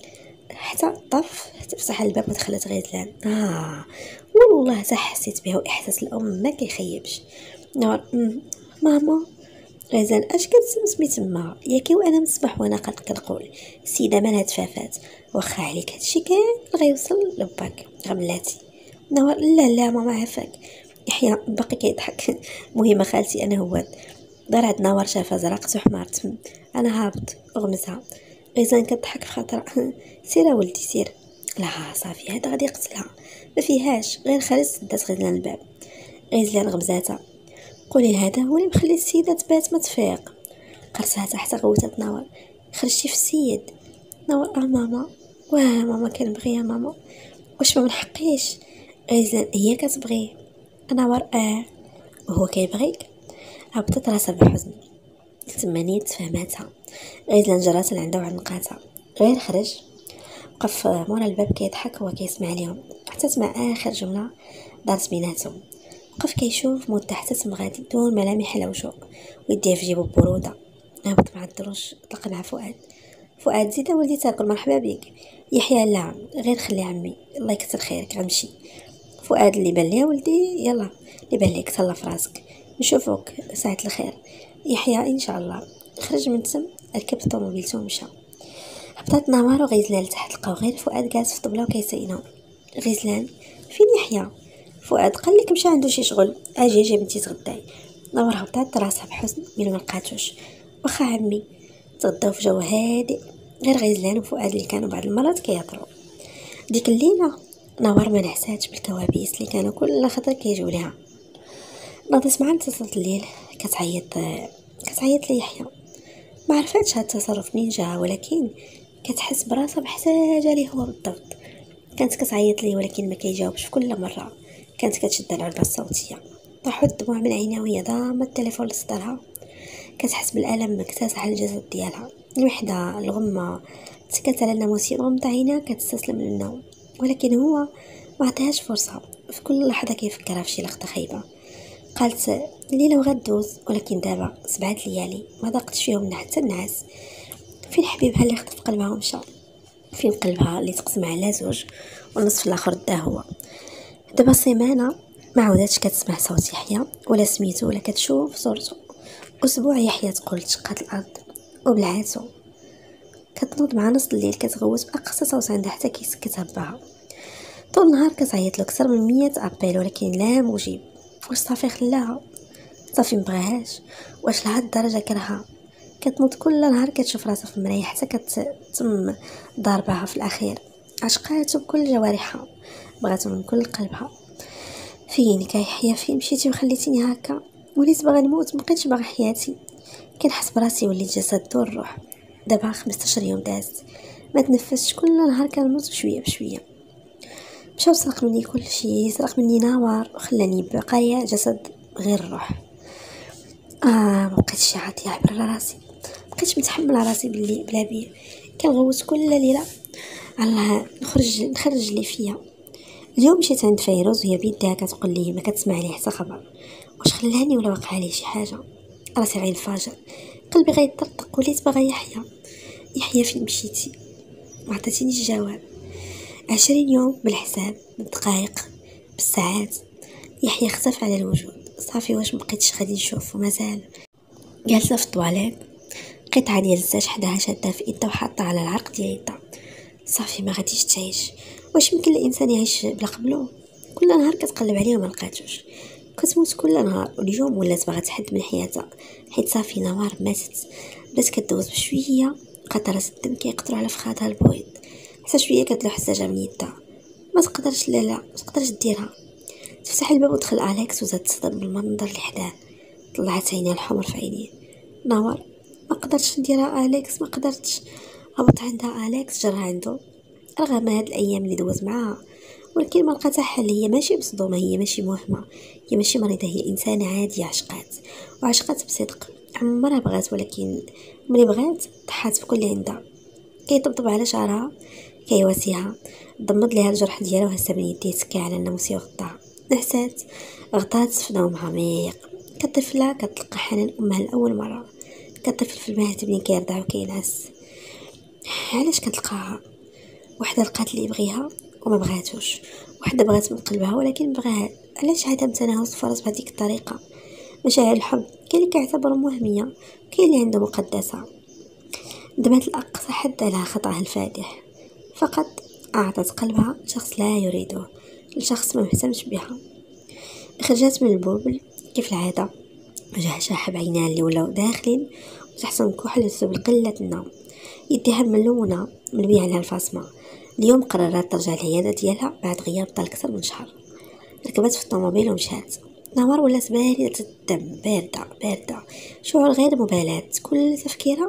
حتى طف تفتح الباب ودخلت غزلان. اه والله حتى حسيت بها، واحساس الام ما كيخيبش. نوار ماما. غزال اش كتسمسمي تما ياكي وانا نسمح وانا قد كنقول سيده مالها تفافات، واخا عليك هادشي كامل غيوصل لباك غملاتي. نوار لا لا ماما عافاك. يحيى باقي كيضحك. مهمه خالتي انا هواد دار عند نوار شافها زرقت وحمرت. انا هابط غمزها. غزال كتضحك في خاطرها. سير ولدي سير. لا صافي هذا غادي يقتلها ما فيهاش. غير خرج سدات غزلان الباب. غزلان غمزاتها. قولي هذا هو اللي مخلي السيده تبات ما تفيق. قرصها تحت غوتت نوار. خرجتي في السيد؟ نوار اه ماما. واه ماما كنبغي يا ماما واش ما منحقيش؟ غزلان هي كتبغيه. نوار اه وهو كيبغيك. هبطت راسها بحزن تمانية تفهماتها. غزلان جرات لعندها وعنقاتها. غير خرج وقف مورا الباب كيضحك هو كيسمع ليهم حتى سمع اخر جمله دارت بيناتهم. وقف كيشوف مده حتى تم غادي دون ملامح على وجهه ويديه في جيبو ببروده. هبط مع الدروج طلق مع فؤاد. فؤاد زيد ولدي تاكل، مرحبا بك. يحيى لا غير خلي عمي، الله يكثر خيرك غنمشي. فؤاد اللي بان ليه ولدي يلا اللي بان ليك تهلا في راسك، نشوفوك ساعة الخير. يحيى ان شاء الله. خرج من تم، ركب طوموبيلته ومشى. هبطات نوار وغيزلان لتحت، لقاو غير فؤاد جالس في الطبله وكيسينو. غيزلان فين يحيى؟ فؤاد قال لك مشى عنده شي شغل، اجي اجي بنتي تغداي. نوار هبطات راسها بحزن من ما لقاتوش. واخا عمي. تغداو في جو هادئ، غير غيزلان وفؤاد اللي كانوا بعض المرات كيهضروا. ديك الليله نوار ما نحساتش بالكوابيس اللي كانوا كل خطر كيجيو ليها. ناضت مع اتصلت الليل كتعيط كتعيط ليحيى. ما عرفتش هاد التصرف منين جا، ولكن كتحس براسها محتاجه ليه هو بالضبط. كانت كتعيط ليه ولكن ما كيجاوبش. في كل مره كانت كتشد العلبه الصوتيه، طاحوا الدموع من عينيها وهي ضامه التليفون لصدرها. كتحس بالالم مكتسح على الجسد ديالها. الوحده، الغمه، تسكت على الناموسين. غمض عينها كتستسلم للنوم، ولكن هو ما عطيهاش فرصه. في كل لحظه كيفكرها في شي لقطه خايبه. قالت الليله وغدوز، ولكن دابا سبعة ليالي ما ضاقتش فيهم حتى النعاس. فين حبيبها اللي خطف قلبها ومشى؟ فين قلبها اللي تقسم على زوج والنصف الاخر دا هو؟ دابا سيمانه ما عاودتش كتسمع صوت يحيى ولا سميتو ولا كتشوف صورته. اسبوع يحيى تقول تشقات الارض وبلعاتو. كتنوض مع نص الليل كتغوت باقصى صوت عندها حتى كيسكتها بها. طول النهار كتعيط له اكثر من مية ابيل ولكن لا مجيب. واش صافي خلاها؟ صافي مبغاهاش؟ واش لهاد الدرجه كرهها؟ كتنوض كل نهار كتشوف راسها في المرايه حتى كتتم ضربها في الاخير. عشقاتو بكل جوارحها، بغاتو من كل قلبها. فينك يا يحيى؟ فين مشيتي وخليتيني هكا؟ وليت باغا نموت، مبقيتش باغا حياتي. كنحس براسي وليت جسد دون الروح. دابا خمسطاش يوم داز ما تنفسش، كل نهار كنموت بشويه بشويه. مشاو سرق مني كل شيء، سرق مني نوار وخلاني بقايا جسد غير الروح. اه ما بقيتش عاطيه عبر راسي، بقيتش متحمله راسي باللي بلا بيه. كنغوت كل ليله على نخرج نخرج اللي فيا. اليوم مشيت عند فيروز وهي بيدها كتقول لي ما كتسمع لي حتى خبر. واش خلاني ولا وقع لي شي حاجه؟ راسي غينفجر، قلبي غيطرطق. وليت باغا يحيى. يحيى فين مشيتي؟ ما عطيتينيش جواب. عشرين يوم بالحساب، بالدقائق، بالساعات. يحيى اختفى على الوجود. صافي واش مبقيتش غادي نشوفو؟ مازال جالسه في الطواليت، قطعه ديال الزاج حداها شاده في يدها وحاطه على العرق ديال يدها. صافي ما غاديش تعيش. واش يمكن الانسان يعيش بلا قبلو؟ كل نهار كتقلب عليه وما لقاتوش. كتموت كل نهار، واليوم ولات باغا تحد من حياتها حيت صافي نوار ماتت. بدات كدوز بشويه قطرات الدم كيقطروا على فخادها البويض. حتى شويه كتلوح الزاجه من يدها. ما تقدرش لا لا ما تقدرش ديرها. تفتح الباب ودخل اليكس وزاد تصدم بالمنظر اللي حداه. طلعت عينيه الحمر في عينيه. نوار ما قدرتش نديرها اليكس، ما قدرتش. هبط عندها اليكس جرها عنده رغم هاد الايام اللي دوز معاها، ولكن ما لقاتها حل. هي ماشي مصدومه، هي ماشي موهمه، هي ماشي مريضه، هي انسانه عاديه عشقات وعشقات بصدق. عمرها بغات، ولكن ملي بغات ضحات بكل اللي عندها. كيطبطب على شعرها، كيواسيها، ضمد ليها الجرح ديالها وهز من يديه تكا على الناموسيه وغطاها. نعسات غطات في نوم عميق. كطفله كتلقى حنان امها لاول مره، كطفل في المهد بني كيرضع وكينعس. علاش كتلقاها؟ وحده لقات اللي يبغيها وما بغاتوش، وحده بغات من قلبها ولكن بغاها. علاش عدم تناهز الفرص بهذيك الطريقه؟ مشاعر الحب كاين اللي كيعتبرهم وهميه، كاين اللي عنده مقدسه. دمت الاقصى حد على خطأها الفادح. فقط اعطت قلبها شخص لا يريده، لشخص ما مهتمش بها. خرجت من البوبل كيف العاده، جهشها بعينها اللي ولاو داخلين وتحسن كحل بسبب قله النوم. يديها ملونه ملويه على الفاصمه. اليوم قررت ترجع العياده ديالها بعد غياب طال اكثر من شهر. ركبت في الطوموبيل ومشات. نهار ولات باردة الدم، باردة باردة، شعور غير مبالاة. كل تفكيرها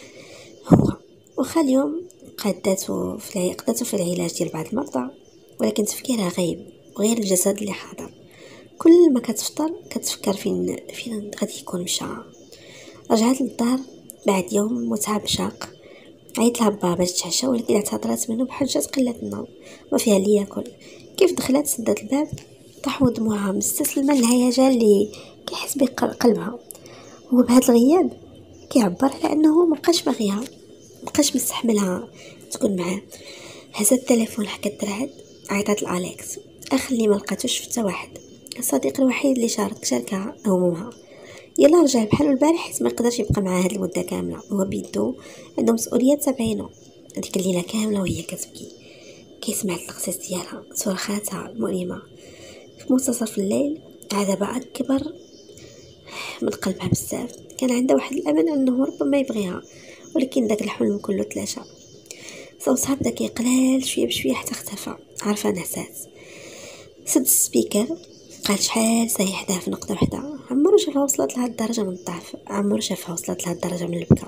هو. وخا اليوم قادته في قادته في العلاج ديال بعض المرضى، ولكن تفكيرها غايب وغير الجسد اللي حاضر. كل ما كتفطر كتفكر فين فين غادي يكون مشى. رجعت للدار بعد يوم متعب شاق. عيط لها بابا باش تتعشى، ولكن اعتذرت منه بحجة قلة النوم ما فيها اللي ياكل. كيف دخلت سدت الباب طاحوا دموعها مستسلمه للهيجان اللي كيحس بقلبها. هو بهذا الغياب كيعبر على انه مبقاش باغيها، مبقاش مستحملها تكون معاه. هزت التليفون، حكت ترعد، عيطات لأليكس. اخ اللي ما لقاتوش حتى واحد، الصديق الوحيد اللي شارك شاركها همومها. يلا رجع بحال البارح حيت ما يقدرش يبقى معاها هاد المده كامله، هو بيدو عنده مسؤوليات تابعينه. هذيك الليله كامله وهي كتبكي، كيسمع التقصيص ديالها، صرخاتها المؤلمه. في منتصف الليل عذابها اكبر من قلبها بزاف. كان عندها واحد الامل انه ربما يبغيها، ولكن داك الحلم كله تلاشى. صوتها بدا كيقلال شويه بشويه حتى اختفى. عارفه نعسات، سد السبيكر، قال شحال ساهي حداه في نقطه وحده. عمرو شافها وصلت لهاد الدرجه من الضعف، عمرو شافها وصلت لهاد الدرجه من البكا.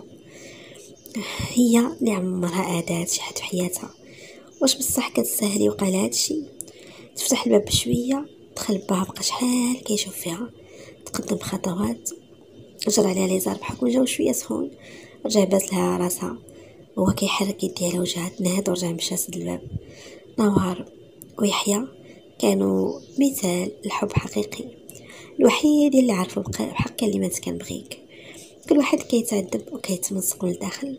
هي اللي عمرها ادات شي حد في حياتها. واش بصح كتساهلي وقال هادشي؟ تفتح الباب بشويه، دخل باها، بقى شحال كيشوف فيها، تقدم خطوات، جرى عليها ليزار بحكم الجو شويه سخون. رجع باس لها راسها وهو كيحرك يديها على وجهها، تنهد ورجع مشى سد الباب. نوار ويحيى كانوا مثال الحب حقيقي، الوحيد اللي عرفوا بحق كلمات كنبغيك. كل واحد كيتعذب وكيتمسك من الداخل.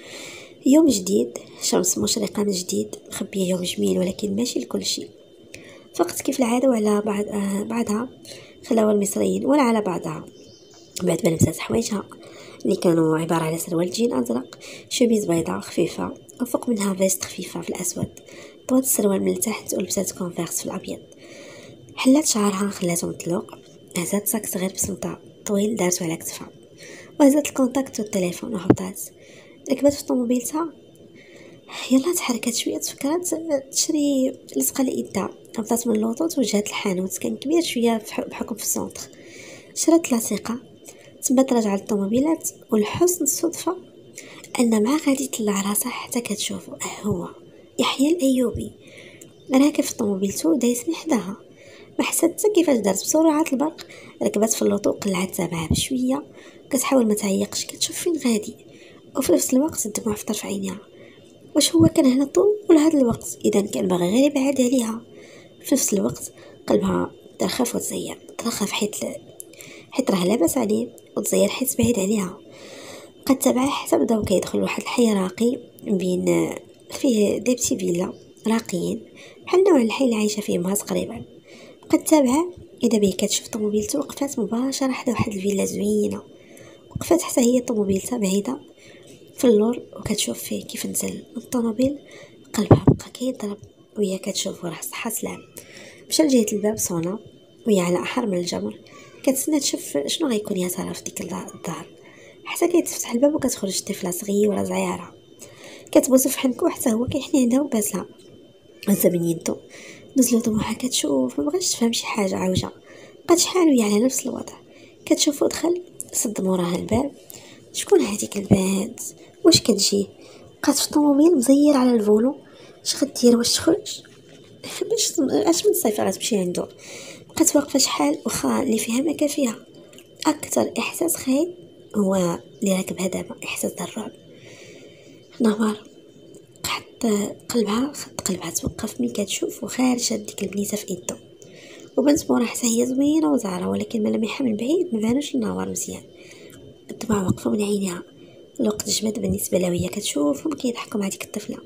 يوم جديد، شمس مشرقه من جديد، مخبيه يوم جميل ولكن ماشي لكل شيء. فقط كيف العاده، وعلى بعض آه بعضها خلاو المصريين، ولا على بعضها بعد ما لبست حوايجها اللي كانوا عباره على سروال جين ازرق، شوميز بيضاء خفيفه وفوق منها فيست خفيفه في الاسود، طوات السروال من التحت ولبسات كونفيرس في الابيض. حلات شعرها خلاته مطلوق، هزات صاك صغير بسنطة طويل دارتو على كتفها، وهزات الكونتاكت والتليفون وهبطات. ركبت في طوموبيلتها، يلا تحركت شويه، تفكرت تشري لصقه لإيدها. هبطات من اللوطو توجهت الحانوت، كان كبير شويه بحكم في السونتر. شرت لاصقه، تما تراجع للطوموبيلات، والحسن الصدفه ان مع غادي طلع راسها حتى كتشوفو. اه هو يحيى الايوبي راكب في طوموبيلته دايسني حداها. ما حسيت حتى كيفاش دارت بسرعه البرق. ركبت في اللوطو، قلعت تابعها بشويه، كتحاول ما تعيقش، كتشوف فين غادي، وفي نفس الوقت الدموع فطر في عينيها. واش هو كان هنا طول هذا الوقت؟ اذا كان باغي غير يبعد عليها. في نفس الوقت قلبها ترخف وتزير، ترخف حيت حيت راه لاباس عليه، وتزير حيت بعيد عليها. قد تبعه حتى بداو كيدخل واحد الحي راقي بين فيه دي بتي فيلا راقيين بحال نوع الحي اللي عايشه فيه امها تقريبا. قد تابعه اذا به كتشوف طوموبيلته وقفات مباشره حدا واحد الفيلا زوينه. وقفات حتى هي طوموبيلتها بعيده في اللور وكتشوف فيه كيف نزل الطوموبيل. قلبها بقى كيضرب وهي كتشوف وراه صحه سلام. مشى لجهه الباب صونا وهي على احر من الجمر، كتسنى تشوف شنو غيكون يا ترى في ديك الدار. حتى كتفتح الباب وكتخرج طفله صغيره زعيره كتبوس في حنكو، حتى هو كيحني عندها وباسها. هزا من يدو، نزلوا دموعها كتشوف، ما بغاش تفهم شي حاجه عاوجه. بقات شحال وهي على نفس الوضع كتشوف. ودخل صد موراها الباب. شكون هذيك البنت؟ واش كتجي؟ بقات في الطوموبيل مزير على الفولو. اش غدير؟ واش تخرج؟ باش اش من صيفه غتمشي عنده؟ بقات واقفه شحال واخا اللي فيها ما كافيها. اكثر احساس خايب هو اللي راكبها دابا، احساس ديال الرعب. نهار حتى قلبها خد قلبها توقف ملي كتشوف وخارجه ديك البنيته في ايده. وبنت مورا حتى هي زوينه وزعره، ولكن ملامحها من بعيد ما بانوش النوار مزيان. الدموع واقفه من عينيها. الوقت جمد بالنسبه لها وهي كتشوفهم كيضحكوا مع ديك الطفله.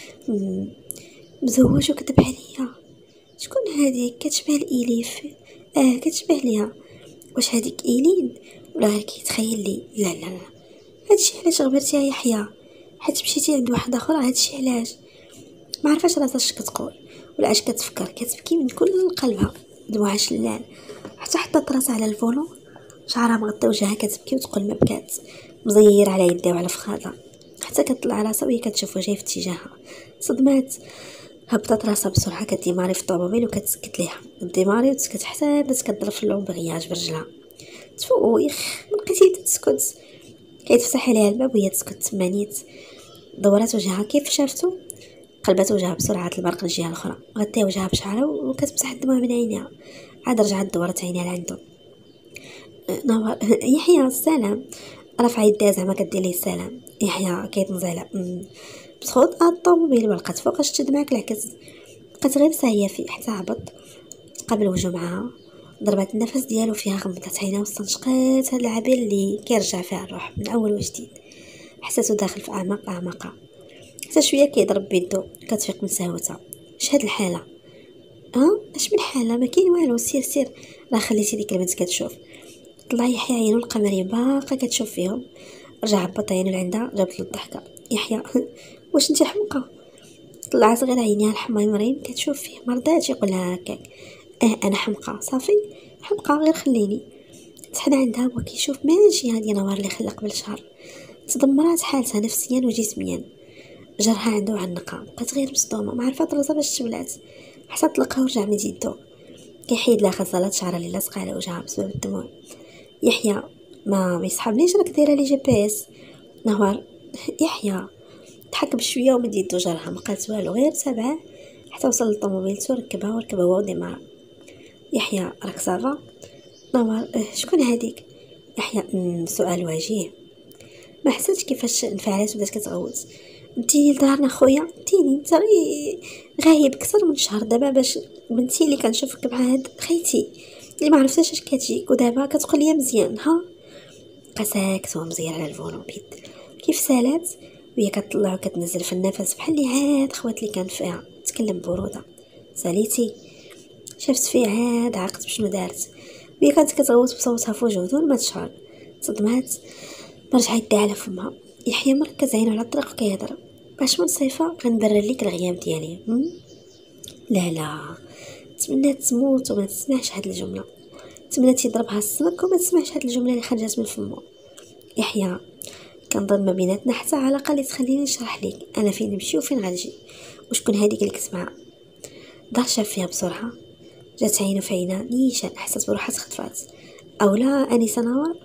مزوج وكتب عليا. شكون هذيك؟ كتشبه لإليف. اه كتشبه ليها. واش هذيك إيلين ولا غير كيتخيل لي؟ لا لا لا، هادشي علاش غبرتي يا يحيى؟ حيت مشيتي عند واحد اخر؟ هادشي علاش؟ ما عرفاش راسها اش كتقول ولا اش كتفكر. كتبكي من كل قلبها، دموعها شلال. حتى حطت راسها على الفولو، شعرها مغطي وجهها، كتبكي وتقول ما بكات، مزير على يدها وعلى فخاذها. حتى كتطلع راسها وهي كتشوف وجهها في اتجاهها. صدمات، هبطت راسها بسرعه كديماري في الطوموبيل وكتسكت ليها. ديماري وتسكت حتى بدات كضرب في اللومبرياج برجلها. تفويخ، ما بقيتي تسكت. كيتفتح عليها الباب وهي تسكت. تمانيت، دورات وجهها كيف شافتو، قلبت وجهها بسرعه البرق للجهه الاخرى، غطي وجهها بشعرها وكتمسح الدموع من عينيها. عاد رجعت دورت عينيها لعندو. نوار يحيى السلام، رفع يدها زعما كدير ليه السلام. يحيى كيتنزع بتخوض الطوموبيل ولقات فوقاش تدمعك العكس. بقات غير ساهيه فيه حتى هبط قبل وجهه معاها. ضربات النفس ديالو فيها، غمضت عينها واستنشقات هاد العبير اللي كيرجع فيها الروح من اول وجديد. حساتو داخل في اعماق اعماقها. حتى شويه كيضرب بيدو، كتفيق من سهوتها. اش هاد الحاله؟ ها اش من حاله؟ ما كاين والو، سير سير، راه خليتي ديك البنت كتشوف. طلع يحيى عينو القمريه باقا كتشوف فيهم، رجع هبط عينو لعندها، جابت له الضحكه. يحيى واش انت حمقى؟ طلعت غير عينيها الحميمرين كتشوف فيه، مرضاش يقولها هكاك. اه انا حمقى صافي، حمقى غير خليني. تحنى عندها هو كيشوف ماشي هادي نوار اللي خلى قبل شهر. تدمرات حالتها نفسيا وجسميا، جرها عنده عنقها، بقات غير مصدومه، ما عرفت راسها باش تبلات. حتى طلقها ورجع من يدو، كيحيد لها خزالات شعرها اللي لاصقه على وجهها بسبب الدموع. يحيى ما ميسحبليش، راك دايره لي جي بي اس. نهار يحيى ضحك بشويه ومد يدو جرها، ما قالت والو، غير تابعه حتى وصل للطوموبيلتو، ركبها وركبها هو وديمار. يحيى راك صافا؟ نوار اه شكون هاديك؟ يحيى سؤال وجيه. ما حسيتش كيفاش انفعلات وبدات كتغوت. انتي لدارنا خويا، انتيني انت غي غايب اكثر من شهر دابا، باش بنتي اللي كنشوفك مع هاد خيتي اللي ما عرفتش اش كتجيك، ودابا كتقول لي مزيان. ها قساكت هو مزير على الفولوبيد، كيف سالات وهي كتطلع وكتنزل في النفس بحال اللي عاد خوات اللي كان فيها. تكلم بروده. ساليتي؟ شافت فيه عاد عقت بشنو دارت، وهي كانت كتغوت بصوتها في وجهه دون ما تشعر. صدمات، رجعت يديها على فمها. يحيى مركز عينو على الطريق وكيهضر. باش من صيفه غنبرر ليك الغياب ديالي. لا لا، تمنات تموت وما تسمعش هاد الجمله، تمنات يضربها السمك وما تسمعش هاد الجمله اللي خرجت من فمه. يحيى كنظن ما بيناتنا حتى علاقه اللي تخليني نشرح ليك انا فين نمشي وفين غنجي، وشكون هذيك اللي كتسمع. دار شاف فيها بسرعه، جات عينو في عينها نيشان، حسات بروحها تخطفات. اولا انسه نوار.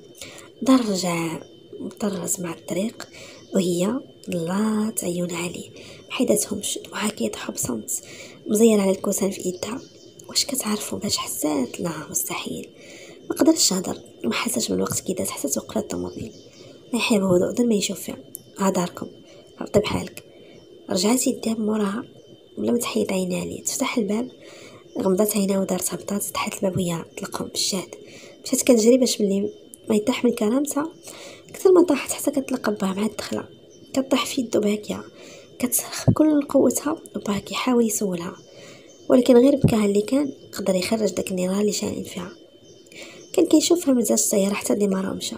دار رجع مطرز مع الطريق، وهي ضلات عيون عليه محيداتهمش، دموعها كيضحوا بصمت، مزير على الكوسان في ايدها. واش كتعرفوا باش حسات؟ لا مستحيل، ما قدرتش تهضر، ما حساش بالوقت كي داز، حسات وقفت الطوموبيل. يحيى بهدوء دون ما يشوف فيها. ها داركم، هبطي بحالك. رجعت يديها بموراها بلا ما تحيد عينها ليه. تفتح الباب، غمضت عينها ودارت هبطات، فتحت الباب وهي طلقهم بالشهد. مشات كتجري باش ملي ما يطيح من كرامتها. كثر ما طاحت حتى كتلقى باه مع الدخله، كطيح في يدو باكيه، كتصرخ بكل قوتها، وباه كيحاول يسولها، ولكن غير بكاها اللي كان قدر يخرج داك النيران اللي شاعلين فيها. كان كيشوفها مزاج السياره حتى ديمارا مشى.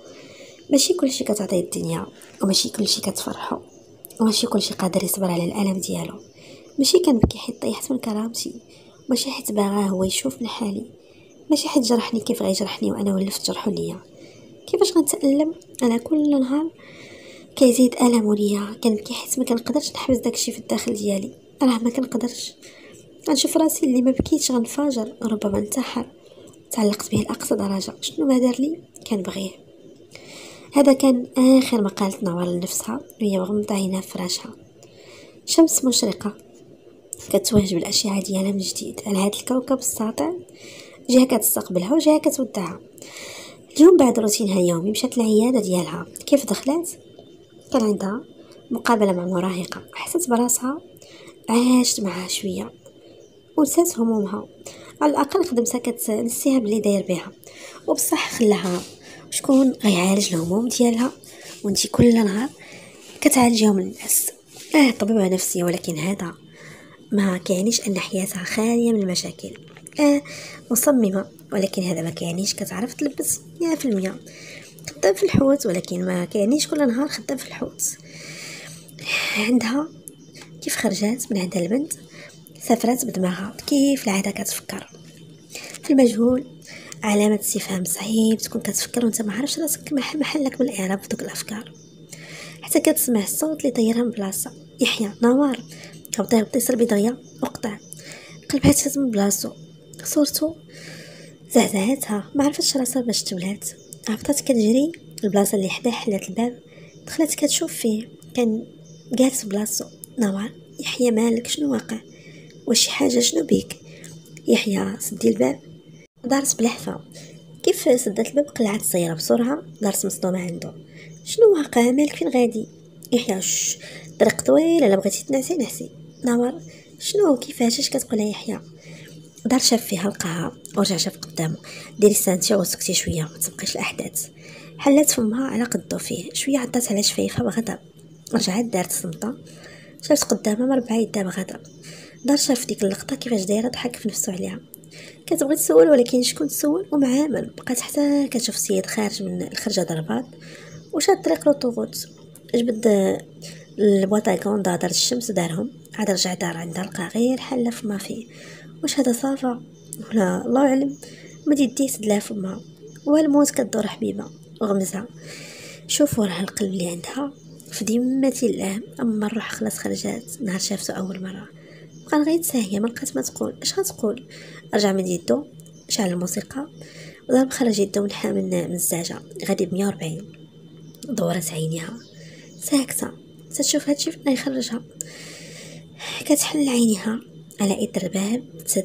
ماشي كلشي كتعطيه الدنيا، وماشي كلشي كتفرحو، وماشي كلشي قادر يصبر على الالم ديالو. ماشي كنبكي حيت طيحت من كرامتي، ماشي حيت باغاه هو يشوف من حالي، ماشي حيت جرحني كيف غيجرحني وانا ولفت جرحو ليا. كيفاش غنتألم انا كل نهار كيزيد ألمو ليا؟ كنبكي حيت ما كنقدرش نحبس داكشي في الداخل ديالي، راه ما كنقدرش. غنشوف راسي اللي ما بكيتش غنفاجر، ربما انتحر. تعلقت به لاقصى درجه. شنو ما دار لي كنبغيه. هذا كان اخر ما قالت نوار لنفسها وهي مغمضه عينها في فراشها. شمس مشرقه كتوهج بالاشعه ديالها من جديد على هذا الكوكب الساطع، جهه كتستقبلها وجهه كتودعها. اليوم بعد روتينها اليومي مشات العياده ديالها. كيف دخلت كان عندها مقابله مع مراهقه، حست براسها عاشت معها شويه ونسات همومها، على الاقل خدمتها كتنسيها بلي داير بها. وبصح خلاها شكون غيعالج الهموم ديالها، وانتي كل نهار كتعالجيهم الناس. اه طبيبه نفسيه، ولكن هذا ما كيعنيش ان حياتها خاليه من المشاكل. اه مصممه، ولكن هذا ما كيعنيش كتعرف تلبس مية في المية. خدام في الحوت، ولكن ما كيعنيش كل نهار خدام في الحوت. عندها كيف خرجات من عند البنت، سافرت بدماغها كيف العاده كتفكر في المجهول. علامه استفهام صعيب تكون كتفكر وانت ما عارفش راسك محلك من الاعراب في دوك الافكار، حتى كتسمع الصوت اللي طيرها من بلاصه. يحيى نوار هبطي هبطي سربي دغيا وقطع. قلبها تهز من بلاصتو، صورته زعزعتها، ما عرفتش راسها باش تولات. هبطات كتجري البلاصه اللي حدا حلات الباب، دخلت كتشوف فيه، كان جالس بلاصتو. نوار يحيى مالك شنو واقع؟ واش شي حاجه؟ شنو بيك؟ يحيى سدي الباب. دارت بلحفه، كيف سدت الباب قلعت السياره بسرعه، دارت مصدومه عنده. شنو واقع؟ مالك فين غادي؟ يحيى شش طريق طويل، الا بغيتي تنعسي نعسي. نوار شنو كيفاش اش كتقولها؟ يحيى دار شاف فيها لقاها ورجع شاف قدامه. ديري السانتي وسكتي شويه، ما تبقيش الاحداث. حلات فمها على قدو فيه شويه، عطات على شفايفها بغضب، رجعت دارت صمتة، شافت قدامها مربعه يدها بغضب. دار شاف ديك اللقطه كيفاش دايره، ضحك في نفسه عليها. كتبغي تسول ولكن شكون تسول ومع من؟ بقات حتى كتشوف السيد خارج من الخرجه ضربات وشاد طريق لوطوغوت، جبد البوطاكون دار الشمس دارهم، عاد رجع دار عندها لقى غير حله فما فيه. واش هذا صافا ولا الله اعلم؟ مد يديه سدلها فمها والموت كدور حبيبه وغمزها. شوفوا راه القلب اللي عندها في ديما الله، اما الروح خلاص خرجات نهار شافته اول مره. بقى غير ساهيه ما لقات ما تقول، اش غتقول؟ رجع من يدو، شعل الموسيقى وضرب، خرج يدو من حامل من الزعجه غادي ب مية وأربعين. دورت عينيها ساكته تشوف هادشي فين يخرجها. كتحل عينيها على اثر باب تسد.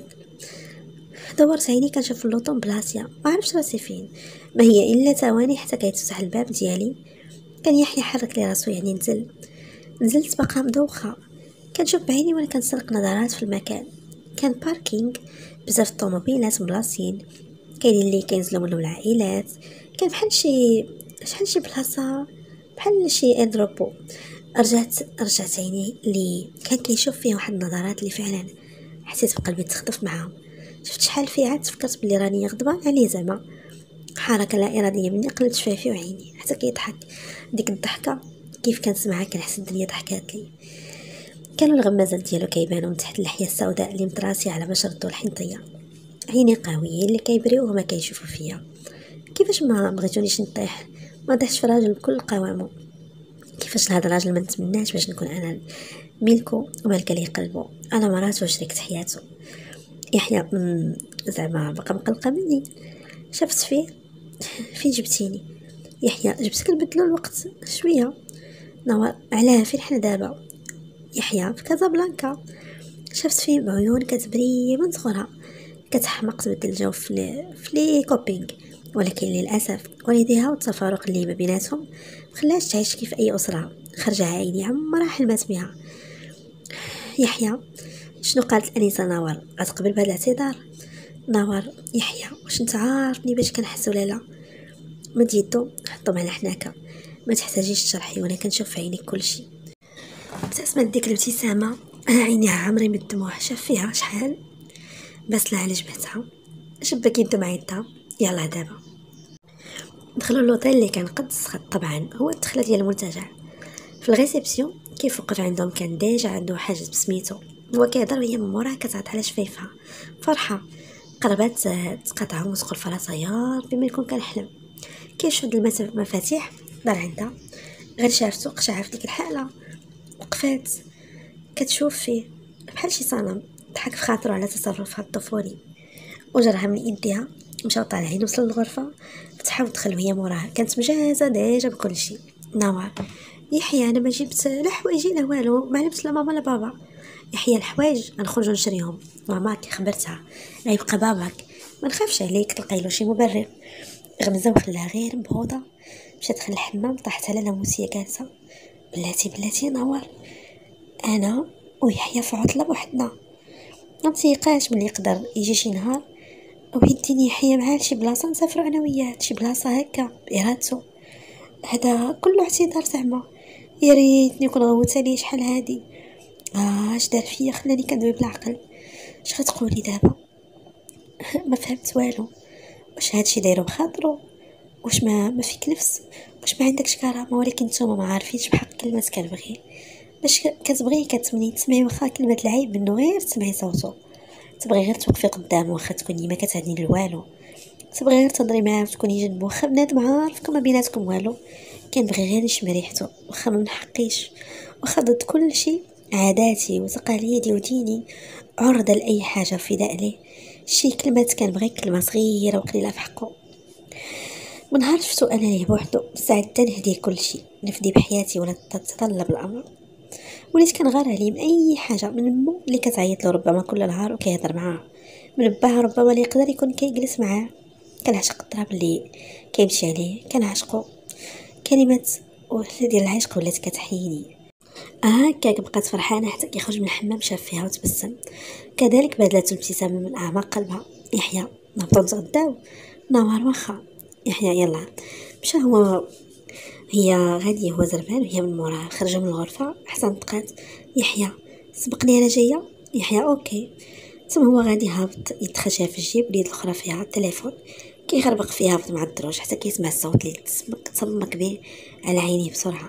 دورت عيني كنشوف اللوطون بلاصيا، ما عرفتش راسي فين، ما هي الا ثواني حتى كيتفتح الباب ديالي. كان يحيى حرك لي راسو، يعني نزل. نزلت باقا مدوخه، كنشوف بعيني وانا كنسرق نظرات في المكان. كان باركينغ بزاف الطوموبيلات مبلاصين، كاينين اللي كينزلوا منهم العائلات، كان بحال شي شحال شي بلاصه بحال شي اندروبو. رجعت رجعت عيني اللي كان كيشوف فيها واحد النظرات اللي فعلا حسيت بقلبي تخطف معاهم. شفت شحال فيه، عاد تفكرت بلي راني غضبان عليه زعما، حركه لا اراديه مني قلت شفايفي وعيني حتى كيضحك. ديك الضحكه كيف كنسمعها كنحس الدنيا ضحكات لي. كانوا الغمازات ديالو كيبانوا من تحت اللحيه السوداء اللي متراسيه على بشرته الحنطيه. عيني قويين اللي كيبريو وما كيشوفوا فيا. كيفاش ما بغيتونيش نطيح؟ ما ضحش في راجل بكل قوامه. كيفاش لهذا الراجل ما نتمناش باش نكون انا ملكو ومالك ليه قلبه، انا مراته وشريكة حياته. يحيى زعما بقى مقلقه مني. شفت فيه فين جبتيني يحيى؟ جبتك نبدلو الوقت شويه. نوار علاه فين حنا دابا؟ يحيى في كازابلانكا. شفت فيه بعيون كتبري من صغرها، كتحمق تبدل الجو في لي كوبينغ، ولكن للاسف والديها والتفارق اللي ما بيناتهم مخلاش تعيش كيف اي اسره. خرج عيني عمرها حلمات بها. يحيى شنو قالت انيسه نوار؟ غتقبل بهذا الاعتذار؟ نوار يحيى واش انت عارفني باش كنحس ولا لا؟ مد يدو حطهم على حناكه، ما تحتاجيش تشرحي وانا كنشوف في عينيك كلشي. ابتسمت ديك الابتسامه، عينيها عامرين بالدموع. شاف فيها شحال بس لا على جبهتها، شبك يدو مع يدها. يلا دابا دخلوا لوطيل اللي كان قد السخط، طبعا هو الدخله ديال المنتجع. في الريسبسيون كيف وقف عندهم كان ديجا عنده حاجه بسميتو، هو كيهضر وهي من موراها كتعط على شفايفها فرحه. قربت تقطعهم وتقول فراسها يا ربي ما يكون كنحلم. كيف شد المفاتيح دار عندها، غير شافتو قشعه في ديك الحاله. وقفات كتشوف فيه بحال شي صنم، ضحك في خاطره على تصرفها الطفولي وجرها من يديها. مشاو طالعين وصل للغرفه، فتحها ودخل وهي موراها. كانت مجهزه ديجا بكل شيء. نوار يحيى انا ما جبت لا حوايجي لا والو، ما علمت لا ماما لا بابا. يحيى الحوايج غنخرجوا نشريهم، ماماك خبرتها غيبقى باباك، ما نخافش عليك تلقاي له شي مبرر. غمزه وخلاها غير مبهوضه. مشات دخل الحمام، طاحت على ناموسيه جالسه. بلاتي بلاتي نوار انا ويحيى في عطله بوحدنا، ما متيقاش ملي يقدر يجي شي نهار ويديني يحيى معاه لشي بلاصه نسافروا انا وياه، شي بلاصه هكا بارادته. هذا كله اعتذار زعما، يا ريتني كون غوت عليه شحال هادي. اه اش دار فيا خلاني كندوي بالعقل. اش غتقولي دابا؟ ما فهمت والو. واش هادشي دايرو بخاطرو؟ واش ما ما فيك نفس؟ واش ما عندكش كرامه؟ ولكن نتوما ما عارفينش بحق كلمه كنبغي. باش كتبغي كتمني تسمعي واخا كلمه العيب منه غير تسمعي صوته، تبغي غير توقفي قدامه واخا تكوني ما كتعني لوالو، تبغي غير تهضري معاه وتكوني جنبو واخا بنادم عارفكم ما بيناتكم والو. كنبغي غير نشم ريحته واخا ما نحقيش، واخا ضد كل شيء. عاداتي وتقاليدي وديني عرضه لاي حاجه فداء ليه. شي كلمه كنبغي كلمه صغيره وقليله في حقه. من نهار شفتو انا ليه بوحدو استعدت نهديه كل شيء، نفدي بحياتي ولا تتطلب الامر. وليت كنغار عليه من اي حاجه، من مو اللي كتعيط له ربما كل نهار وكيهضر معاه، من باه ربما اللي يقدر يكون كيجلس معاه. كنعشق الطراب اللي كيمشي عليه، كنعشقو. كلمات ديال العشق ولات كتحييني. هكاك بقات فرحانه حتى كيخرج من الحمام شاف فيها وتبسم. كذلك بادلته ابتسامه من اعماق قلبها. يحيى نهبطو نتغداو؟ نوار واخا. يحيى يلا. مشى هو هي غادي هو زربان وهي من موراها خرجوا من الغرفه. حسن بقات يحيى سبقني انا جايه. يحيى اوكي. ثم هو غادي هابط يتخشى في الجيب، اليد الاخرى فيها التليفون كيغربق فيها هابط مع الدروج حتى كيسمع الصوت اللي تصمك به على عينيه بسرعه.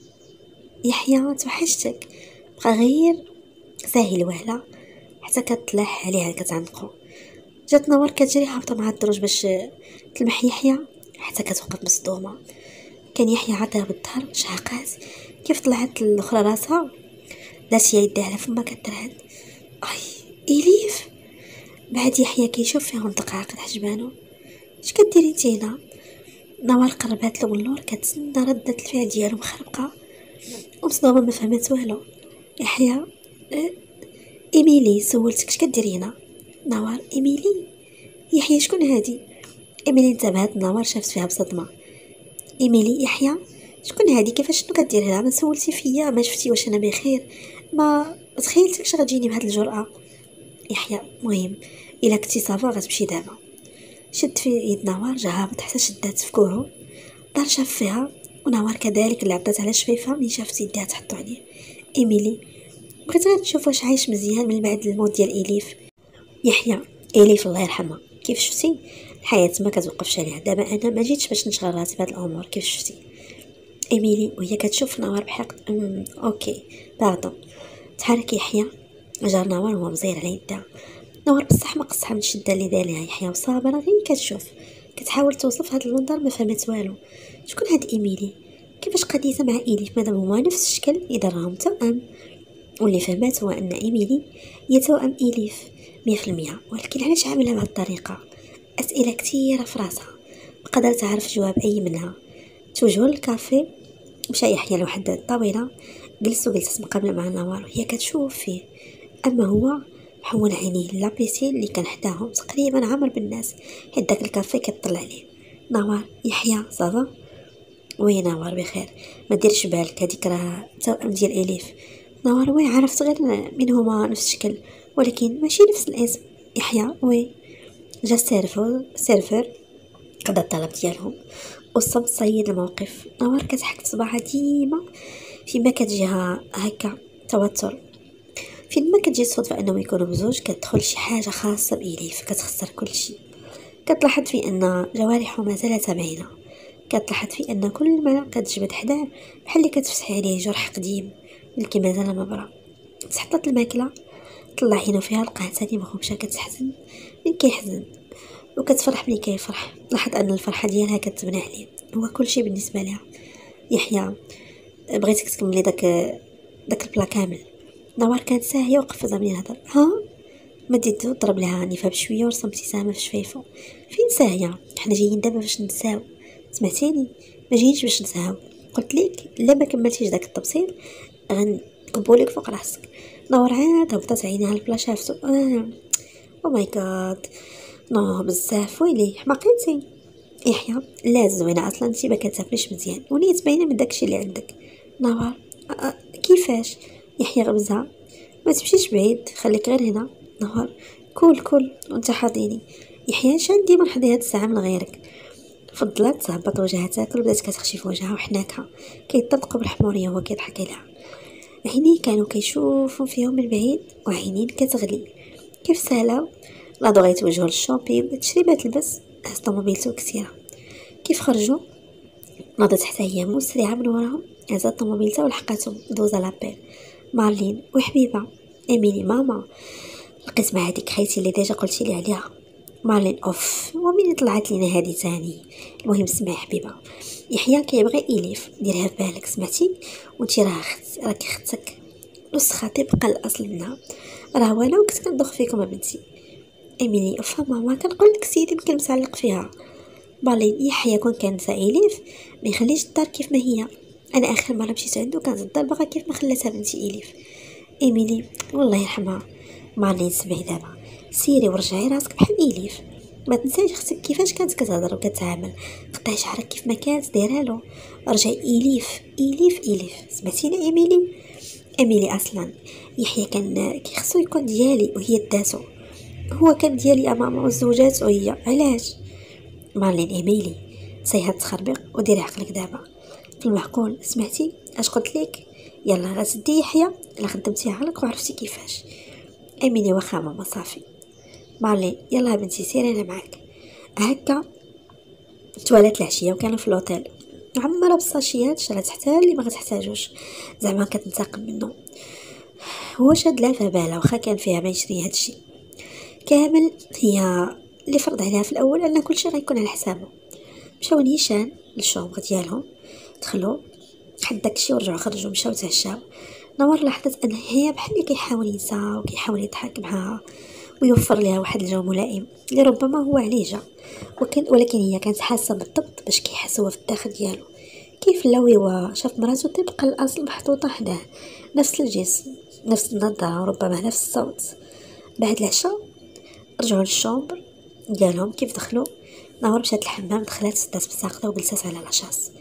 يحيى توحشتك. بقى غير ساهل وهله حتى كتلح عليها كتعنقو. جات نور كتجري هابطه مع الدروج باش تلمح يحيى حتى كتوقف مصدومه. كان يحيى عطاها بالظهر شهقات كيف طلعت الاخرى راسها داسيه يدها على فما كترعد. اي اليف. بعد يحيى كيشوف فيهم دقائق حجبانو. اش كديري انت هنا؟ نوار قربات له من اللور كتسنى ردة الفعل ديالو مخربقه ومصدومه ما فهمت والو. يحيى أه؟ ايميلي سولتك اش كديري هنا؟ نوار ايميلي. يحيى شكون هادي؟ ايميلي انتبهت. نوار شافت فيها بصدمه. ايميلي يحيى شكون هادي؟ كيفاش شنو كدير هنا؟ ما سولتي فيا؟ ما شفتي واش انا بخير؟ ما تخيلتكش غتجيني بهاد الجرأه. يحيى مهم الا كنتي صافا غتمشي دابا. شد في يد نوار جا هابط حتى شدات في كوعو. دار شاف فيها ونوار كذلك اللي عبطات على شفيفها من شافت يديها تحطو عليه. ايميلي بغيت غير نشوف واش عايش مزيان من بعد الموت ديال اليف. يحيى اليف الله يرحمها كيف شفتي الحياه ما كتوقفش عليها. دابا انا ما جيتش باش نشغل راسي بهاد الامور كيف شفتي. ايميلي وهي كتشوف نوار بحقد أم... اوكي باردون. تحرك يحيى جار نوار وهو مزير على يدها. نوار بصح ما قصها من الشده اللي دار ليها. يحيى وصابره غير كتشوف كتحاول توصف هذا المنظر ما فهمت والو. شكون هاد ايميلي؟ كيفاش قضيتها مع اليف مادام هما نفس الشكل اذا راهم توأم؟ واللي فهمت هو ان ايميلي هي توأم اليف مية في المية. ولكن علاش عاملها بهذه الطريقه؟ اسئله كثيره في راسها ما قدرت تعرف جواب اي منها. توجهوا للكافي. مشى يحيى لوحده الطاوله جلس وجلس مقابله مع نوار وهي كتشوف فيه. اما هو حول عينيه لابيسي اللي كان حداهم تقريبا عامر بالناس حيت داك الكافي كيطلع عليه. نوار يحيى صافا؟ وي نوار بخير ما ديرش بالك هذيك راه توأم ديال اليف. نوار وي عرفت غير من هما نفس الشكل ولكن ماشي نفس الاسم. يحيى وي. جا السيرفر سيرفر قضى الطلب ديالهم والصمت صيد الموقف. نوار كتحك صباحها ديما فيما كتجيها هكا توتر. فين ما كتجي الصدفه انهم يكونوا بزوج كتدخل شي حاجه خاصه بإليف كتخسر كل شيء. كتلاحظ في ان جوارحه ما زالت باينه. كتلاحظ في ان كل ما كتجبد حداه بحال اللي كتفتح عليه جرح قديم ولكن مازال ما برا. تحطت الماكله طلع عينو فيها لقاها ثاني مخمشه كتحزن من كيحزن وكتفرح من كيفرح. لاحظ ان الفرحه ديالها كتبنى عليه هو كل شيء بالنسبه لها. يحيى بغيتك تكملي داك داك البلا كامل. نوار كانت ساهيه وقفزه من الهضر. ها مد يدو ضرب لها نيفها بشويه ورسم ابتسامه في شفايفه. فين ساهيه؟ حنا جايين دابا باش نساو. سمعتيني ما جايينش باش نساو. قلت لك الا ما كملتيش داك التبصير غنكبولك فوق راسك. نور عاد هبطت عينيها البلا شافتو. اه او ماي جاد نو بزاف ويلي حماقيتي. يحيى لا زوينه اصلا انت ما كتاكليش مزيان ونيت باينه من داكشي اللي عندك. نوار أه كيفاش؟ يحيى غمزها. ما تمشيش بعيد خليك غير هنا. نهار كول كول وانت حاضيني. يحيى شندي من حدي هاد الساعه من غيرك. فضلت تهبط وجهها تاكل وبدات كتخشي في وجهها وحناكها كيطبقوا بالحموريه وهو كيضحك عليها. عينيه كانوا كيشوفوا فيهم من بعيد وعينين كتغلي. كيف سالاو لا بغا يتوجهوا للشوبينغ تشريبات البس هز طوموبيلتو كثيره. كيف خرجوا ناضت حتى هي مسرعه من وراهم هزت طوموبيلتها ولحقاتهم دوزا لابيل. مارلين وحبيبه ايميلي ماما لقيت مع هذيك خيتي اللي ديجا قلتي لي عليها. مارلين اوف ومين طلعت لينا هذه ثاني؟ المهم سمعي حبيبه يحيى كيبغي اليف ديرها في بالك سمعتي وانتي راه اخت راكي اختك نسخه طبقا الاصل منها. راه وانا كنت كندوخ فيكم بنتي. ايميلي اوف ماما كنقول لك سيدي يمكن متعلق فيها. مارلين يحيى كون كان نسى اليف ما يخليش الدار كيف ما هي. انا اخر مره مشيت عنده كانت الدار باغا كيف ما خلاتها بنتي اليف. ايميلي والله يرحمها. مارلين سمعي دابا سيري ورجعي راسك بحال اليف. ما تنساش اختك كيفاش كانت كتهضر وكتعامل. قطعي شعرك كيف ما كانت دايره له. رجعي اليف اليف اليف سمعتيني ايميلي؟ ايميلي اصلا يحيى كان كيخصو يكون ديالي وهي داتو. هو كان ديالي امام الزوجات وهي علاش؟ مارلين ايميلي سي هاد التخربيق وديري عقلك دابا في المعقول. سمعتي اش قلت لك؟ يلا غتسدي يحيى الا خدمتي عقلك وعرفتي كيفاش. اميلي واخا ماما صافي. مارلين يلا بنتي سيري انا معاك. هكا توالات العشيه وكانوا في لوطيل عماله بالساشيات شرات حتى اللي ما غتحتاجوش زعما كتنتقم منه. هو شاد لها في باله واخا كان فيها ما يشري هادشي كامل، هي اللي فرض عليها في الاول ان كلشي غيكون على حسابه. مشاو نيشان للشومبر ديالهم، دخلوا حد داكشي ورجعوا خرجوا مشاو تعشاو. نور لاحظت ان هي بحال اللي كيحاول ينسى وكيحاول يضحك معها ويوفر لها واحد الجو ملائم اللي ربما هو عليه جا، وكان ولكن هي كانت حاسه بالضبط باش كيحس هو في الداخل ديالو. كيف اللوي وشاف مراتو طبق الاصل محطوطه حداه، نفس الجسم نفس النظره وربما نفس الصوت. بعد العشاء رجعوا للشومبر ديالهم. كيف دخلوا نور مشات الحمام، دخلت سدات بساقطه وجلست على لاشاس.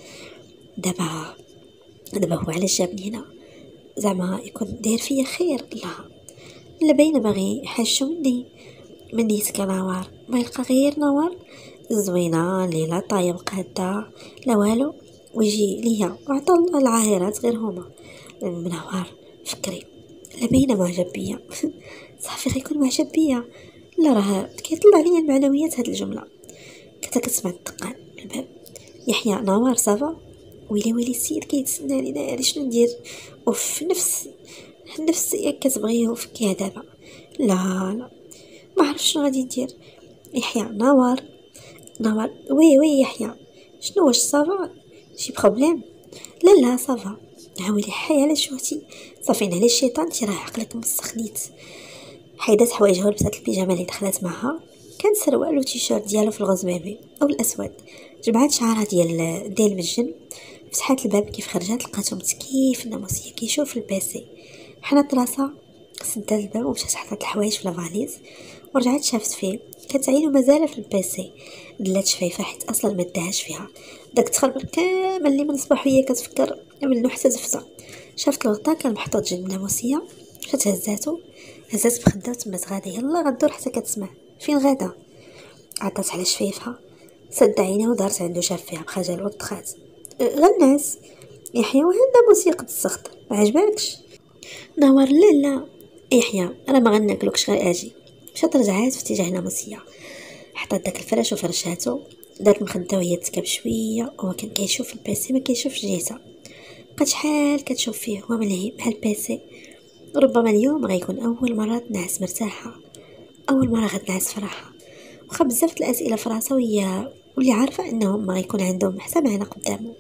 دابا دابا هو علاش جابني هنا؟ زعما يكون داير فيا خير؟ لا لا باينه باغي يحشو مني من نيتك نوار. ما يلقى غير نوار زوينه ليله طايب قاده لا والو ويجي ليا وعطى الله العاهرات غير هما. منوار فكري لا باينه معجب بيا صافي غيكون معجب بيا. لا راه كيطلع ليا المعنويات هاد الجمله. كنت كتسمع الدقان الباب. يحيى نوار صافا؟ ويلي ويلي السيد كيتسناني ناري شنو ندير؟ وفي نفس نفس كتبغيه وفكيها دابا. لا لا ما عرف شنو غادي ندير. يحيى نوار نوار وي وي يحيى شنو واش صافا شي بروبليم؟ لا لا صافا. عاولي حي على شوتي صافين على الشيطان تي راه عقلك مسخنيت. حيدات حوايجها ولبسات البيجامه اللي دخلت معها، كان سروال وتيشيرت ديالو في الغوز بيبي او الاسود. جمعات شعرها ديال ديال بالجن، فتحات الباب. كيف خرجت لقاتو متكيف الناموسيه كيشوف الباسي. حنات راسها سدات الباب ومشات حطات الحوايج في لافاليز ورجعت شافت فيه. كانت عينو مازال في الباسي. دلات شفايفها حيت اصلا ما داهاش فيها. داك تخربق كامل اللي من الصباح وهي كتفكر منو حتى زفته. شافت الغطا كان محطوط جنب الناموسيه، مشات هزاتو هزات بخدها تما غادا يلا غدور حتى كتسمع فين غادا. عطات على شفايفها سد عينها ودارت عنده شاف فيها بخجل وطخات. غناس يحيى وهذا الناموسيه قد السخط ما عجبكش؟ نوار لا لا يحيى راه ما غناكلوكش غير اجي. مشات رجعات في اتجاه الناموسيه، حطات داك الفراش وفرشاتو، دارت مخده وهي تكب شويه وهو كان كيشوف البيسي ما كيشوفش جهتها. بقات شحال كتشوف فيه هو ملهي بحال البيسي. ربما اليوم غيكون اول مره تنعس مرتاحه، اول مره غتنعس فرحه. وخا بزاف الاسئله في راسها وهي واللي عارفه انهم ما غيكون عندهم حتى معنى قدامه.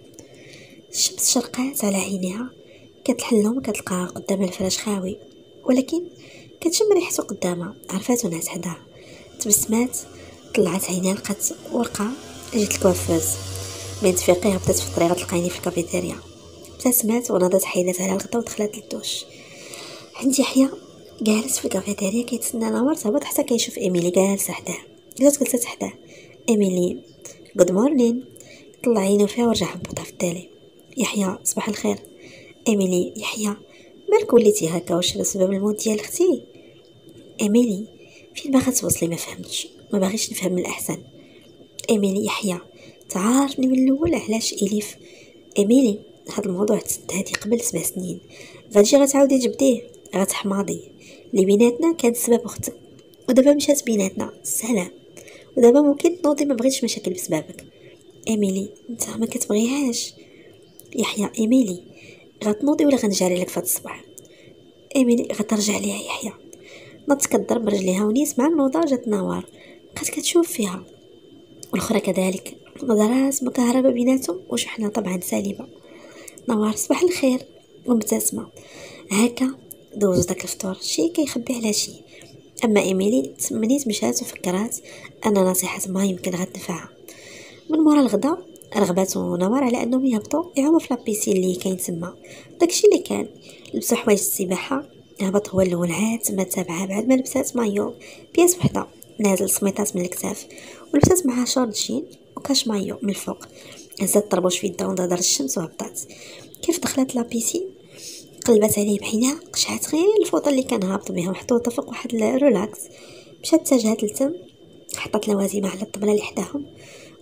الشمس شرقات على عينيها، كتحلهم كتلقى قدام الفراش خاوي ولكن كتشم ريحته قدامها. عرفاتو ناس حداها. تبسمات طلعت عينيها لقات ورقه جات الكوافوز. من تفيقيها بدات في الطريق تلقاني في الكافيتيريا. ابتسمات ونضت حيدت على الغطا ودخلت للدوش. عندي يحيى جالس في الكافيتيريا كيتسنى نوار تهبط حتى كيشوف ايميلي جالسه حداه. جلست جلست حداه. ايميلي جود مورنين. طلع عينه فيها ورجع هبطها في التالي. يحيى صباح الخير. ايميلي يحيى مالك وليتي هكا؟ واش بسبب الموت ديال اختي؟ ايميلي فين باغا توصلي؟ ما فهمتش ما باغيش نفهم من الاحسن. ايميلي يحيى تعارفني من الاول علاش اليف؟ ايميلي هاد الموضوع تسد هادي قبل سبع سنين غتجي غتعاودي تجبديه غتحماضي. اللي بيناتنا كان سبب اختك ودابا مشات بيناتنا السلام، ودابا ممكن تنوضي ما بغيتش مشاكل بسببك. ايميلي انت ما كتبغيهاش. يحيى ايميلي غتنوضي ولا غنجري لك فهاد الصباح؟ ايميلي غترجع ليها. يحيى نط كضرب برجليها ونيس مع النوضه جات نوار بقات كتشوف فيها والاخرى كذلك. نظرات مكهربه بيناتهم وشحنه طبعا سالبه. نوار صباح الخير ومبتسمه. هكا دوزو داك الفطور شي كيخبي على شي. اما ايميلي تمنيت مشات وفكرات ان نصيحه ما يمكن غتنفعها. من مورا الغدا رغباتو نوار على انهم يهبطوا يعوموا في لابيسين اللي كاين تما. داكشي اللي كان لبسوا حوايج السباحه. هبط هو الاول عاد تما تابعها بعد ما لبسات مايو بياس وحده نازل سميطات من الكتاف ولبسات معها شورت جين وكاش مايو من الفوق. هزات طربوش في يدها ونظر الشمس وهبطات. كيف دخلت لابيسين قلبت عليه بعينها قشعت غير الفوطه اللي كان هابط بها محطوطه فوق واحد الريلاكس. مشات اتجهت للتم حطت لوازمها على الطبله اللي حداهم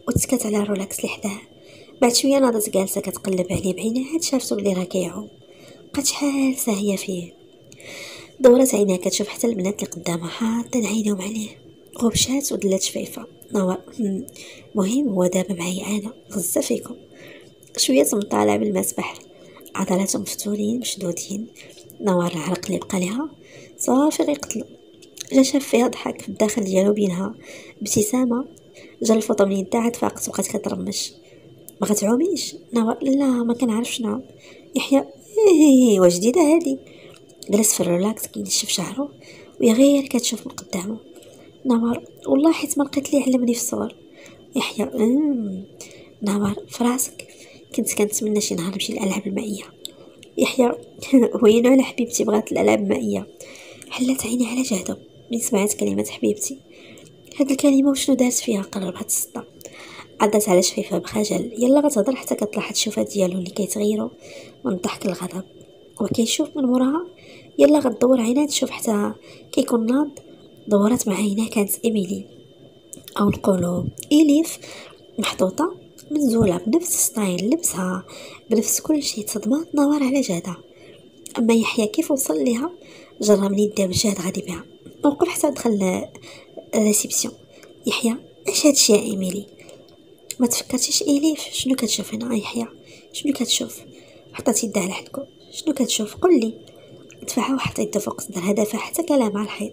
وتسكت على الرولكس اللي حداه. بعد شويه ناضت جالسه كتقلب عليه بعينها، شافتو بلي راه كيعوم، بقات شحال ساهيه فيه. دورت عينيها كتشوف حتى البنات اللي قدامها حاطين عينيهم عليه. غبشات ودلات شفيفه. نوار مهم هو دابا معايا انا، غزه فيكم. شويه مطالع بالمسبح، عضلاتهم مفتولين مشدودين. نوار العرق اللي بقى لها صافي غيقتلو. جا شاف فيها ضحك في الداخل ديالو بينها ابتسامه. جا الفوطه من يدها عاد فاقت وبقات كترمش. ما غتعوميش نوار؟ لا ما كنعرفش نعوم. يحيى ايه واش جديده هادي. جلس في الريلاكس كينشف شعره وهي غير كتشوف من قدامه. نوار والله حيت ما لقيت لي علمني في الصور. يحيى امم نوار فراسك كنت كنتمنى شي نهار نمشي للالعاب المائيه. يحيى وينو على حبيبتي بغات الالعاب المائيه. حلت عيني على جهده من سمعت كلمه حبيبتي. هاد الكلمه وشنو دارت فيها؟ قربها تسطى، عدت على شفيفها بخجل. يلا غتهضر حتى كتلاحظ الشوفات ديالو اللي كيتغيروا من الضحك للغضب وكيشوف من موراها. يلا غتدور عينها تشوف حتى كيكون ناض. دورت مع عينها كانت ايميلي او نقولوا اليف محطوطه منزوله بنفس ستايل لبسها بنفس كل شيء. تصدمات نوار على جهدها. اما يحيى كيف وصل ليها؟ جرى من يدها بجهد غادي بها، وقف حتى دخل الريسبسيون. يحيى اش هادشي يا ايميلي؟ ما تفكرتيش اليف؟ شنو كتشوف هنا يحيى؟ شنو كتشوف؟ حطت يدها على حدكو. شنو كتشوف؟ قل لي. دفعها وحط يده فوق صدرها دافع حتى كلام على الحيط.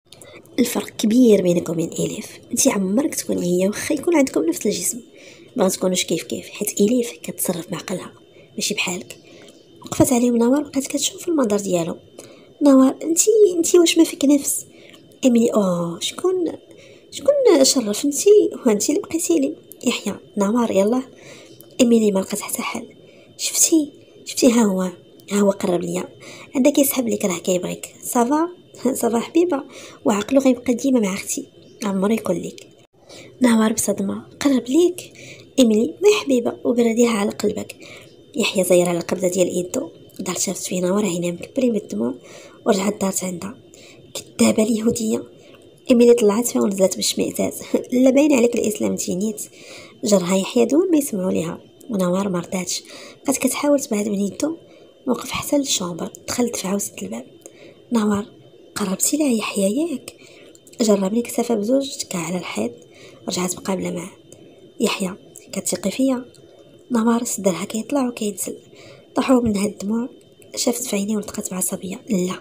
الفرق كبير بينك وبين اليف. انت عمرك تكون هي واخا يكون عندكم نفس الجسم، ما تكونوش كيف كيف، حيت اليف كتصرف بعقلها ماشي بحالك. وقفت عليهم نوار بقات كتشوف المنظر ديالو. نوار انتي انتي واش ما فيك نفس؟ ايميلي اوه شكون شكون شرف انتي وانتي اللي بقيتي لي. يحيى نوار يلا. ايميلي ما لقات حتى حل. شفتي شفتي ها هو ها هو قرب ليا، عندك يسحب لك راه كيبغيك. صافا صافا حبيبه، وعقلو غيبقى ديما مع اختي عمرو يقول لك. نوار بصدمه قرب ليك. ايميلي ما حبيبه وبرديها على قلبك. يحيى زير على القبضه ديال ايدو. دارت شافت في نوار عينيها مكبرين بالدموع ورجعت دارت عندها. كدابه اليهوديه. ايميلي طلعت فيها ونزلت بالشمئزاز. لا باين عليك الاسلام تينيت. جرها يحيى دون ما يسمعوا ليها. ونوار مرضاتش بقات كتحاول تبعد من يدو. وقف حتى للشومبر، دخلت في عوسة الباب. نوار قربتي لها يحيى ياك؟ جربني كتفى بزوج تكا على الحيط. رجعت مقابله معاه. يحيى كتثقي فيا؟ نوار صدرها كيطلع وكينزل، طاحوا منها الدموع. شافت في عينيه ولتقات بعصبيه. لا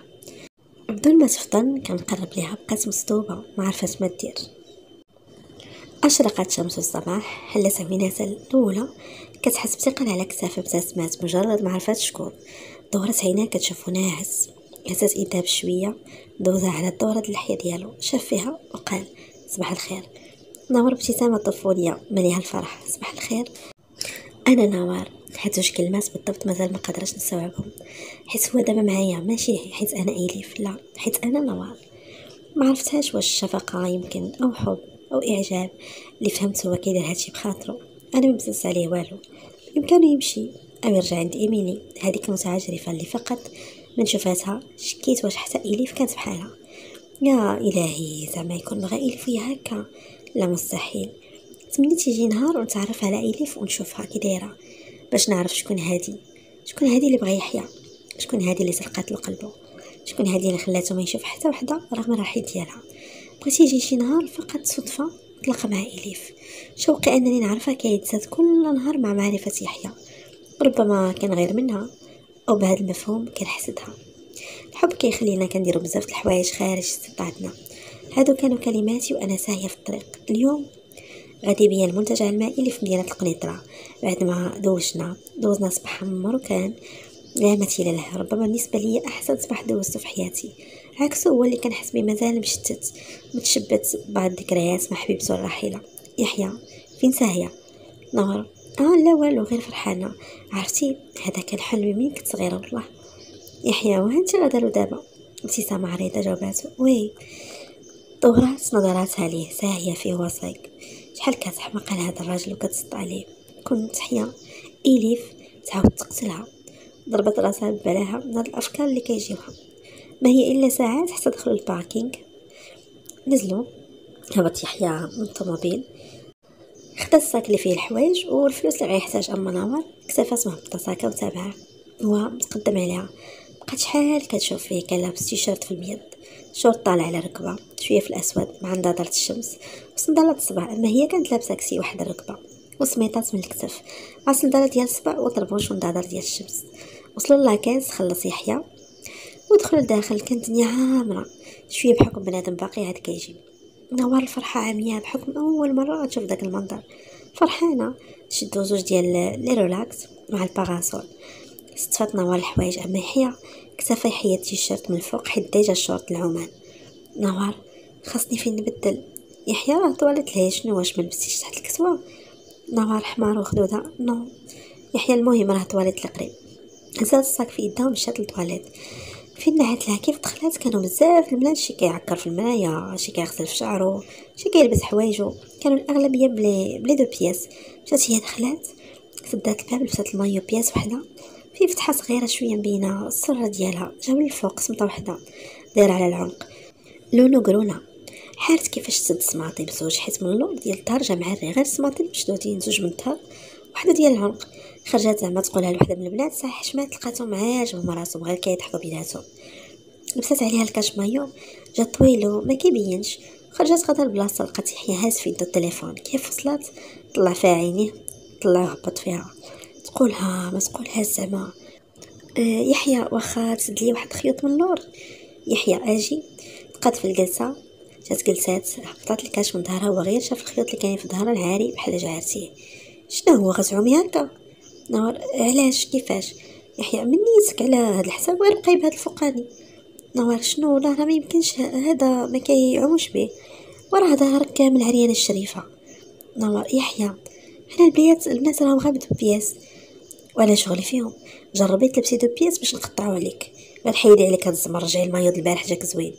بدون ما تفطن كنقرب ليها، بقات مصدوبه ما عرفت ما دير. اشرقت شمس الصباح، حلت عيناتها الاولى كتحس بثقل على كتافها. ابتسمات مجرد ما عرفت شكون. دورت عينها كتشوفو ناعس. هزت ايدها بشويه دوزها على الدورة اللحية ديالو، شاف فيها وقال صباح الخير. نوار ابتسامة طفولية مليها الفرح. صباح الخير. انا نوار. هاد جوج كلمات بالضبط مازال ما قدرتش نستوعبهم، حيت هو دابا معايا ماشي حيت انا اليف، لا حيت انا نوار. ما عرفتهاش واش شفقه يمكن او حب او اعجاب. اللي فهمت هو كيدير هادشي بخاطرو، انا ما بزز عليه والو. يمكن يمشي او يرجع عند ايميلي هذيك المتعجرفه اللي فقط من شوفاتها شكيت واش حتى اليف كانت بحالها. يا الهي زعما يكون بغا اليف ويا هكا؟ لا مستحيل. تمنيت يجي نهار ونتعرف على اليف ونشوفها كي دايره باش نعرف شكون هادي. شكون هادي اللي بغا يحيى؟ شكون هادي اللي سرقات له قلبه؟ شكون هادي اللي خلاته ما يشوف حتى وحده رغم الرحيل ديالها؟ بغيت يجي شي نهار فقط صدفه نتلاقى مع اليف. شوقي انني نعرفها كيتزاد كل نهار مع معرفه يحيى. ربما كان غير منها، او بهذا المفهوم كنحسدها. الحب كيخلينا كنديروا بزاف د الحوايج خارج استطاعتنا. هادو كانوا كلماتي وانا ساهيه في الطريق. اليوم غادي بيا المنتجع المائي اللي في مدينه القنيطره. بعد ما دوشنا دوزنا صباح عمر وكان لا مثيل له. ربما بالنسبه لي احسن صباح دوزته في حياتي. عكسه هو اللي كنحس بيه مازال مشتت متشبت بعض الذكريات مع حبيبته الراحله. يحيى فين ساهيه؟ نهار اه لا والو غير فرحانه. عرفتي هذا كان حلمي من كنت صغيره والله. يحيى وهانتي غدارو دابا؟ ابتسامه عريضه جاوباتو. وي. دورات نظراتها ليه ساهيه فيه وصيق. شحال كتحمق هذا الراجل وكتسط عليه. كنت تحيا اليف تعاود تقتلها. ضربت راسها ببلاها من هاد الافكار اللي كيجيوها. ما هي الا ساعات حتى دخلوا الباركينغ. نزلوا. هبط يحيى من الطوموبيل. خدا الصاك اللي فيه الحوايج والفلوس اللي غيحتاج. اما نوار اكتفات مهبطه صاكه وتابعها. هو متقدم عليها، بقات شحال كتشوف فيه. كان لابس تيشيرت في البيض، شورت طالع على ركبه شويه في الاسود مع نظاره الشمس وصندالات الصباع. اما هي كانت لابسه كسي واحد الركبه وسميطات من الكتف مع صندالات ديال الصباع وطربوش ونظاره ديال الشمس. وصلوا لاكاس، خلص يحيى ودخلوا لداخل. كانت الدنيا عامره شويه بحكم بنادم باقي عاد كيجي. نوار الفرحه عاميه بحكم اول مره تشوف داك المنظر. فرحانه شدوا زوج ديال لي رولاكس مع الباراسول. استفات نوار الحوايج. اما يحيى اكتفى يحيى التيشيرت من الفوق حيت ديجا الشورت العمان. نوار خاصني فين نبدل. يحيى راه طوالت ليه. شنو واش ما لبستيش تحت الكسوه؟ نوار حمار وخدوده. نو يحيى المهم راه طوالت القريب. هزات الصاك في يدها ومشات للطواليت. فين نعت لها كيف دخلات كانوا بزاف البنات، شي كيعكر في المرايه، شي كيغسل في شعره، شي كيلبس حوايجو. كانوا الاغلبيه بلي بلي دو بياس. مشات هي دخلات سدات الباب، لبست المايو بياس وحده في فتحه صغيره شويه مبينه السره ديالها. جاو للفوق سمطه وحده دايره على العنق لونو قرونه. حارت كيفاش تسد السماطي بزوج حيت من اللور ديال الدار جا معري غير السماطي مشدودين، زوج من الظهر وحده ديال العنق. خرجت زعما تقولها لوحده من البنات صح حشمات لقاتهم عاجبهم راسهم غير كيضحكوا بيناتهم. لبست عليها الكاش مايو جا طويلو ما كيبينش. خرجت غدا البلاصه لقات يحيى هاز في يدو التليفون. كيف وصلت طلع فيها عينيه، طلع هبط فيها. تقولها ما تقولها زعما أه يحيى واخا تسد لي واحد خيوط من اللور. يحيى اجي بقات في الجلسه. جات جلسات هبطات الكاش من ظهرها وغير شاف الخيوط اللي كاين في ظهرها العاري بحال جارتيه. شنو هو غزعومي هكا؟ نور علاش كيفاش؟ يحيى من نيتك على هذا الحساب غير بقاي بهذا الفوقاني. نور شنو؟ لا راه ما يمكنش، هذا ما كيعومش به وراه ظهرك كامل عريانه الشريفه. نور يحيى حنا البنات البنات راهم غير بدو بياس وانا شغلي فيهم. جربي تلبسي دو بياس باش نقطعوا عليك، غنحيدي عليك هاد الزمر. رجعي المايوض البارح جاك زوين.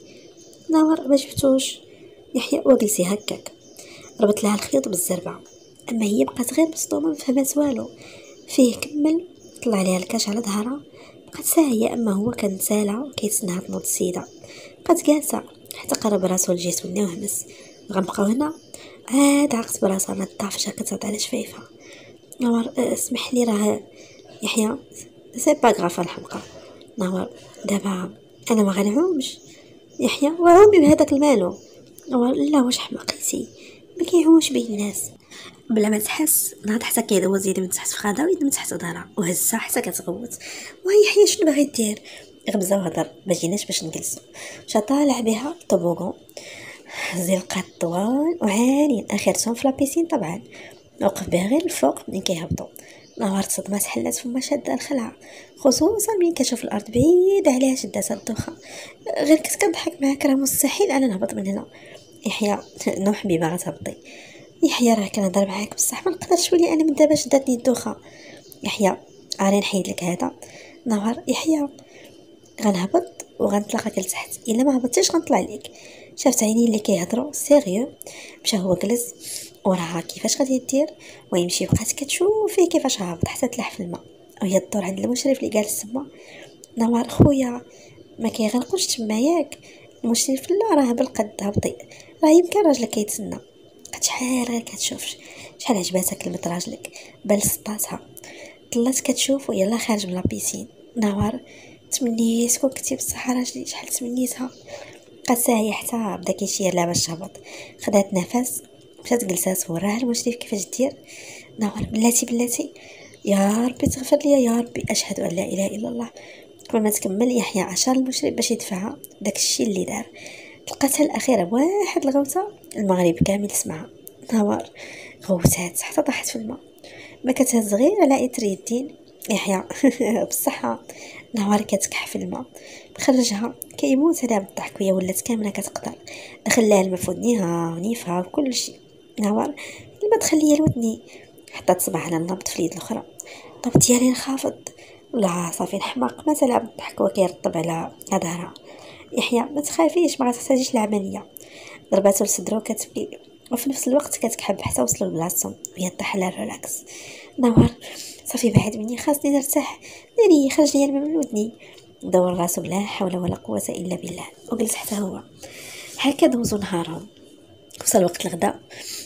نور ما شفتوش. يحيى وجلسي هكاك. ربط لها الخيط بالزربه. اما هي بقات غير مصدومه ما فهمت والو. فيه كمل طلع عليها الكاش على ظهرها. بقات ساهيه اما هو كان سالها كيتسناها تنوض السيده. بقات جالسه حتى قرب راسو لجيت وني وهمس. غنبقاو هنا. عاد عقت براسها ما طافش كتعط على شفايفها. نور اسمح لي راه يحيى سي با غاف الحمقى. نور دابا انا ما غنعومش. يحيى وعومي بهذاك المالو. نور لا واش حمقيتي ما كيعومش به الناس. بلا ما تحس نهض حتى كيدوز يدي من تحت فخاده ويد من تحت ظهرها وهزها حتى كتغوت. وهي يحيى شنو باغي دير؟ غمزه وهضر ما جيناش باش نجلسوا. مشى طالع بها طوبوغون زلقات طوال وعاليين اخرتهم في لابيسين طبعا. وقف بها غير الفوق من كيهبطوا. نهار صدمات حلات فما شاده الخلعه خصوصا من كتشوف الارض بعيده عليها شدات الدوخه. غير كنت كنضحك معاك راه مستحيل انا نهبط من هنا. يحيى نو حبيبه غتهبطي. يحيى راه كنهضر معاك بصح ما نقدرش ولي انا من دابا شداتني الدوخه. يحيى عاري نحيد لك هذا. نهار يحيى غنهبط وغنطلقك لتحت، الا ما هبطتيش غنطلع لك. شافت عيني اللي كيهضروا سيريو. مشى هو جلس وراها كيفاش غادي دير ويمشي. بقات كتشوف فيه كيفاش هابط حتى تلح في الماء وهي الدور عند المشرف اللي جالس تما. نوار خويا ما كيغرقوش تما ياك؟ المشرف لا راه بالقد هبطي راه يمكن راجلك كيتسنى. بقات شحال غير كتشوف شحال عجباتها كلمه راجلك بل سطاتها. طلات كتشوف ويلا خارج من لابيسين. نوار تمنيت كون كنتي بصح راجلي شحال تمنيتها. بقات ساهيه حتى بدا كيشير لها باش تهبط. خدات نفس مشات جلسات وراها المشرف كيفاش دير. نهار بلاتي بلاتي يا ربي تغفر لي يا ربي اشهد ان لا اله الا الله. قبل ما تكمل يحيى عشر المشرف باش يدفعها داك الشيء اللي دار. لقاتها الاخيره بواحد الغوته المغرب كامل سمعها. نهار غوتات حتى طاحت في الماء ما كتهز غير على اثر يدين. يحيى بصحه. نهار كتكح في الماء خرجها كيموت عليها بالضحك وهي ولات كامله كتقدر. دخل لها الماء فودنيها ونيفها وكل شيء. نهار الماء دخل ليا لودني حتى تصبح على النبض في اليد الاخرى. الضبط ديالي انخفض. لا صافي الحماق ما تلعب بالضحك وكيرطب على ظهرها. يحيى ما تخافيش ما غتحتاجيش العمليه. ضرباتو لصدرو كتبكي وفي نفس الوقت كتكحب حتى وصلوا لبلاصتهم وهي طاح على الريلاكس. نهار صافي بعد مني خاصني نرتاح ناري خرج لي الماء من ودني. دور راسو بلا حول ولا قوه الا بالله وجلس حتى هو. هكا دوزو نهارهم. وصل وقت الغداء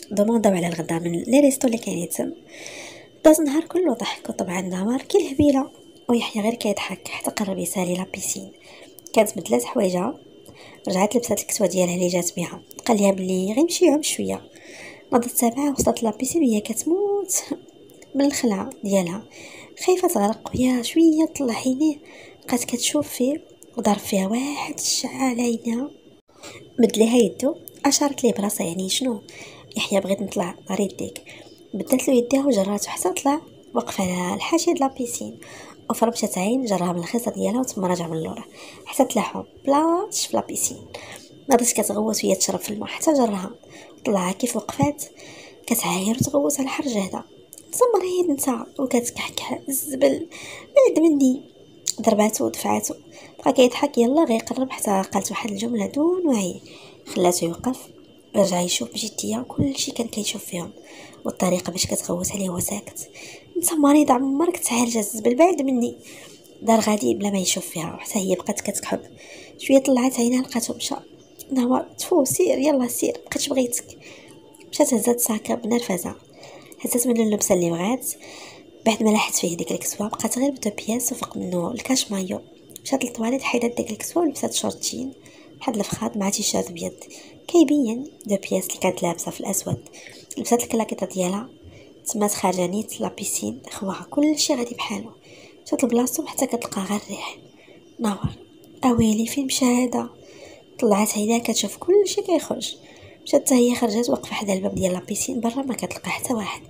دومونداو على الغدا من لي ريستو اللي كاينين تم. داز النهار كله ضحك، وطبعا نهار كي الهبيله، ويحيى غير كيضحك حتى قرب يسالي لابيسين. كانت بدلات حوايجها، رجعت لبسات الكسوه ديالها اللي جات بها، قال لها بلي غيمشي يعوم شويه. نضت سبعه وصلت لابيسين وهي كتموت من الخلعه ديالها، خايفه تغرق، ويا شويه طلع عينيه بقات كتشوف فيه وضرب فيها واحد الشعه على عينها. مد ليها يدو، اشارت ليه براسها يعني شنو. يحيى بغيت نطلع ناري يديك، بدات له يديها وجراته حتى طلع، وقف على الحاشيه ديال لابيسين وفرمشات عين، جراها من الخيصه ديالها وتما رجع من اللور حتى تلاحو بلا تشف لابيسين. ناضت كتغوت وهي تشرب في الماء حتى جرها، طلعها كيف وقفات كتعاير وتغوت على حرج هذا. تصمر هي نتا وكتكحكح الزبل بعد مني، ضرباتو ودفعاتو، بقى كيضحك. يلا غيقرب حتى قالت واحد الجمله دون وعي خلاته يوقف، رجع يشوف بجديه كل شيء كان كيشوف فيهم، والطريقه باش كتغوت عليه وهو ساكت. انت مريض عمرك تعالج الزبل بعد مني. دار غادي بلا ما يشوف فيها، وحتى هي بقات كتكحب. شويه طلعت عينها لقاتو مشى. نهار تفو سير يلا سير بقيتش بغيتك. مشات هزات ساكا بنرفزه، هزات منو اللبسه اللي بغات. بعد ما لاحت فيه ديك الكسوه بقات غير بدو بياس وفوق منه الكاش مايو. مشات للطواليت حيدات ديك الكسوه ولبسات شورتين بحال الفخاد مع تيشيرت بيض كيبين دو بياس اللي كانت لابسه في الاسود. لبسات الكلاكيطه ديالها، تما خارجه نيت لابيسين خوها كلشي غادي بحالو. مشات لبلاصتو حتى كتلقى غير الريح. نور اويلي فين مشى هذا؟ طلعت عينيها كتشوف كلشي كيخرج. مشات حتى هي خرجت وقفه حدا الباب ديال لابيسين برا، ما كتلقى حتى واحد.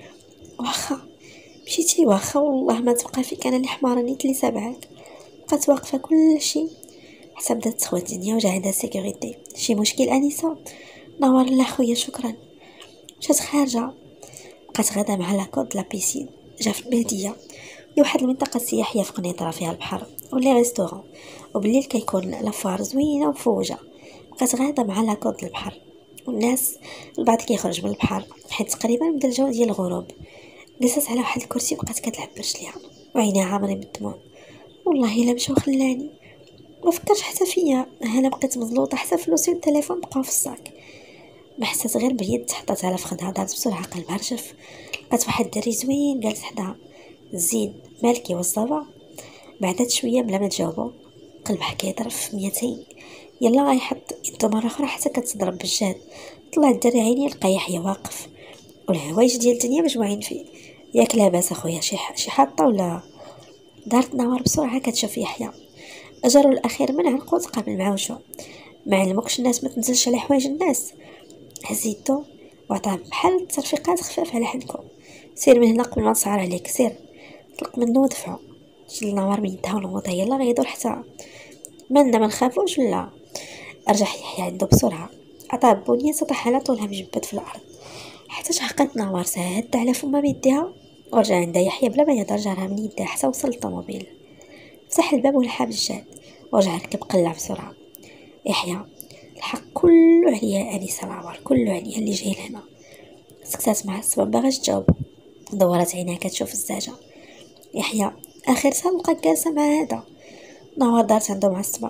واخا مشيتي واخا والله ما تبقى فيك، انا اللي حماره نيت اللي سبعك. بقات واقفه كلشي حتى بدات تخوى الدنيا وجا عندها سيكوريتي. شي مشكل انسه؟ نور لا خويا شكرا. مشات خارجه، بقات غادا مع لاكود لابيسين. جا في المهديه واحد المنطقه سياحيه في قنيطره فيها البحر ولي ريستورون، وبالليل كيكون لافوار زوينه وفوجه. بقات غادا مع لاكود البحر، والناس البعض كيخرج من البحر حيت تقريبا بدا الجو ديال الغروب. جلست على واحد الكرسي وبقات كتلعب برجليها وعينيها عامرين بالدموع. والله الا مشى وخلاني، ما فكرش حتى فيا. انا بقيت مزلوطه حتى فلوسي والتليفون بقاو في الصاك. ما حسات غير بيد حطاتها على فخدها، دارت بسرعه قلبها رجف. لقات واحد الدري زوين جالس حداها، زين مالكي والصبا. بعدت شويه بلا ما تجاوبو، قلبها كيضرب في ميتين. يلا غيحط يدو مره اخرى حتى كتضرب بالجهد. طلع الدري عيني لقى يحيى واقف والحوايج ديال الدنيا مجموعين فيه. ياك لاباس اخويا شي شي حاطه ولا؟ دارت نوار بسرعه كتشوف يحيى. اجروا الاخير من عنقو تقابل معاه وشو. ما علموكش الناس ما تنزلش على حوايج الناس. هزيتو وعطاه بحال الترفيقات خفاف على حنكو. سير من هنا قبل ما تصعر عليك، سير. طلق منه ودفعو. شل النوار من يدها ونوض يلا غيدور حتى مالنا ما نخافوش ولا. رجع يحيى عنده بسرعه، عطاه بونيه سطح على طولها مجبد في الارض حتى شهقت نوار. ساهد على فمها بيديها ورجع عندها يحيى بلا ما يهضر، جارها من يدها حتى وصل للطوموبيل. فتح الباب ولحها بالجهد ورجع ركب قلع بسرعه. يحيى الحق كله عليا انسه نوار، كله عليا اللي جاي لهنا. سكتات مع السبب باغاش تجاوب، دورت عينيها كتشوف الزاجه. يحيى اخر ساعه لقى جالسه مع هذا. نوار دارت عنده معصبه.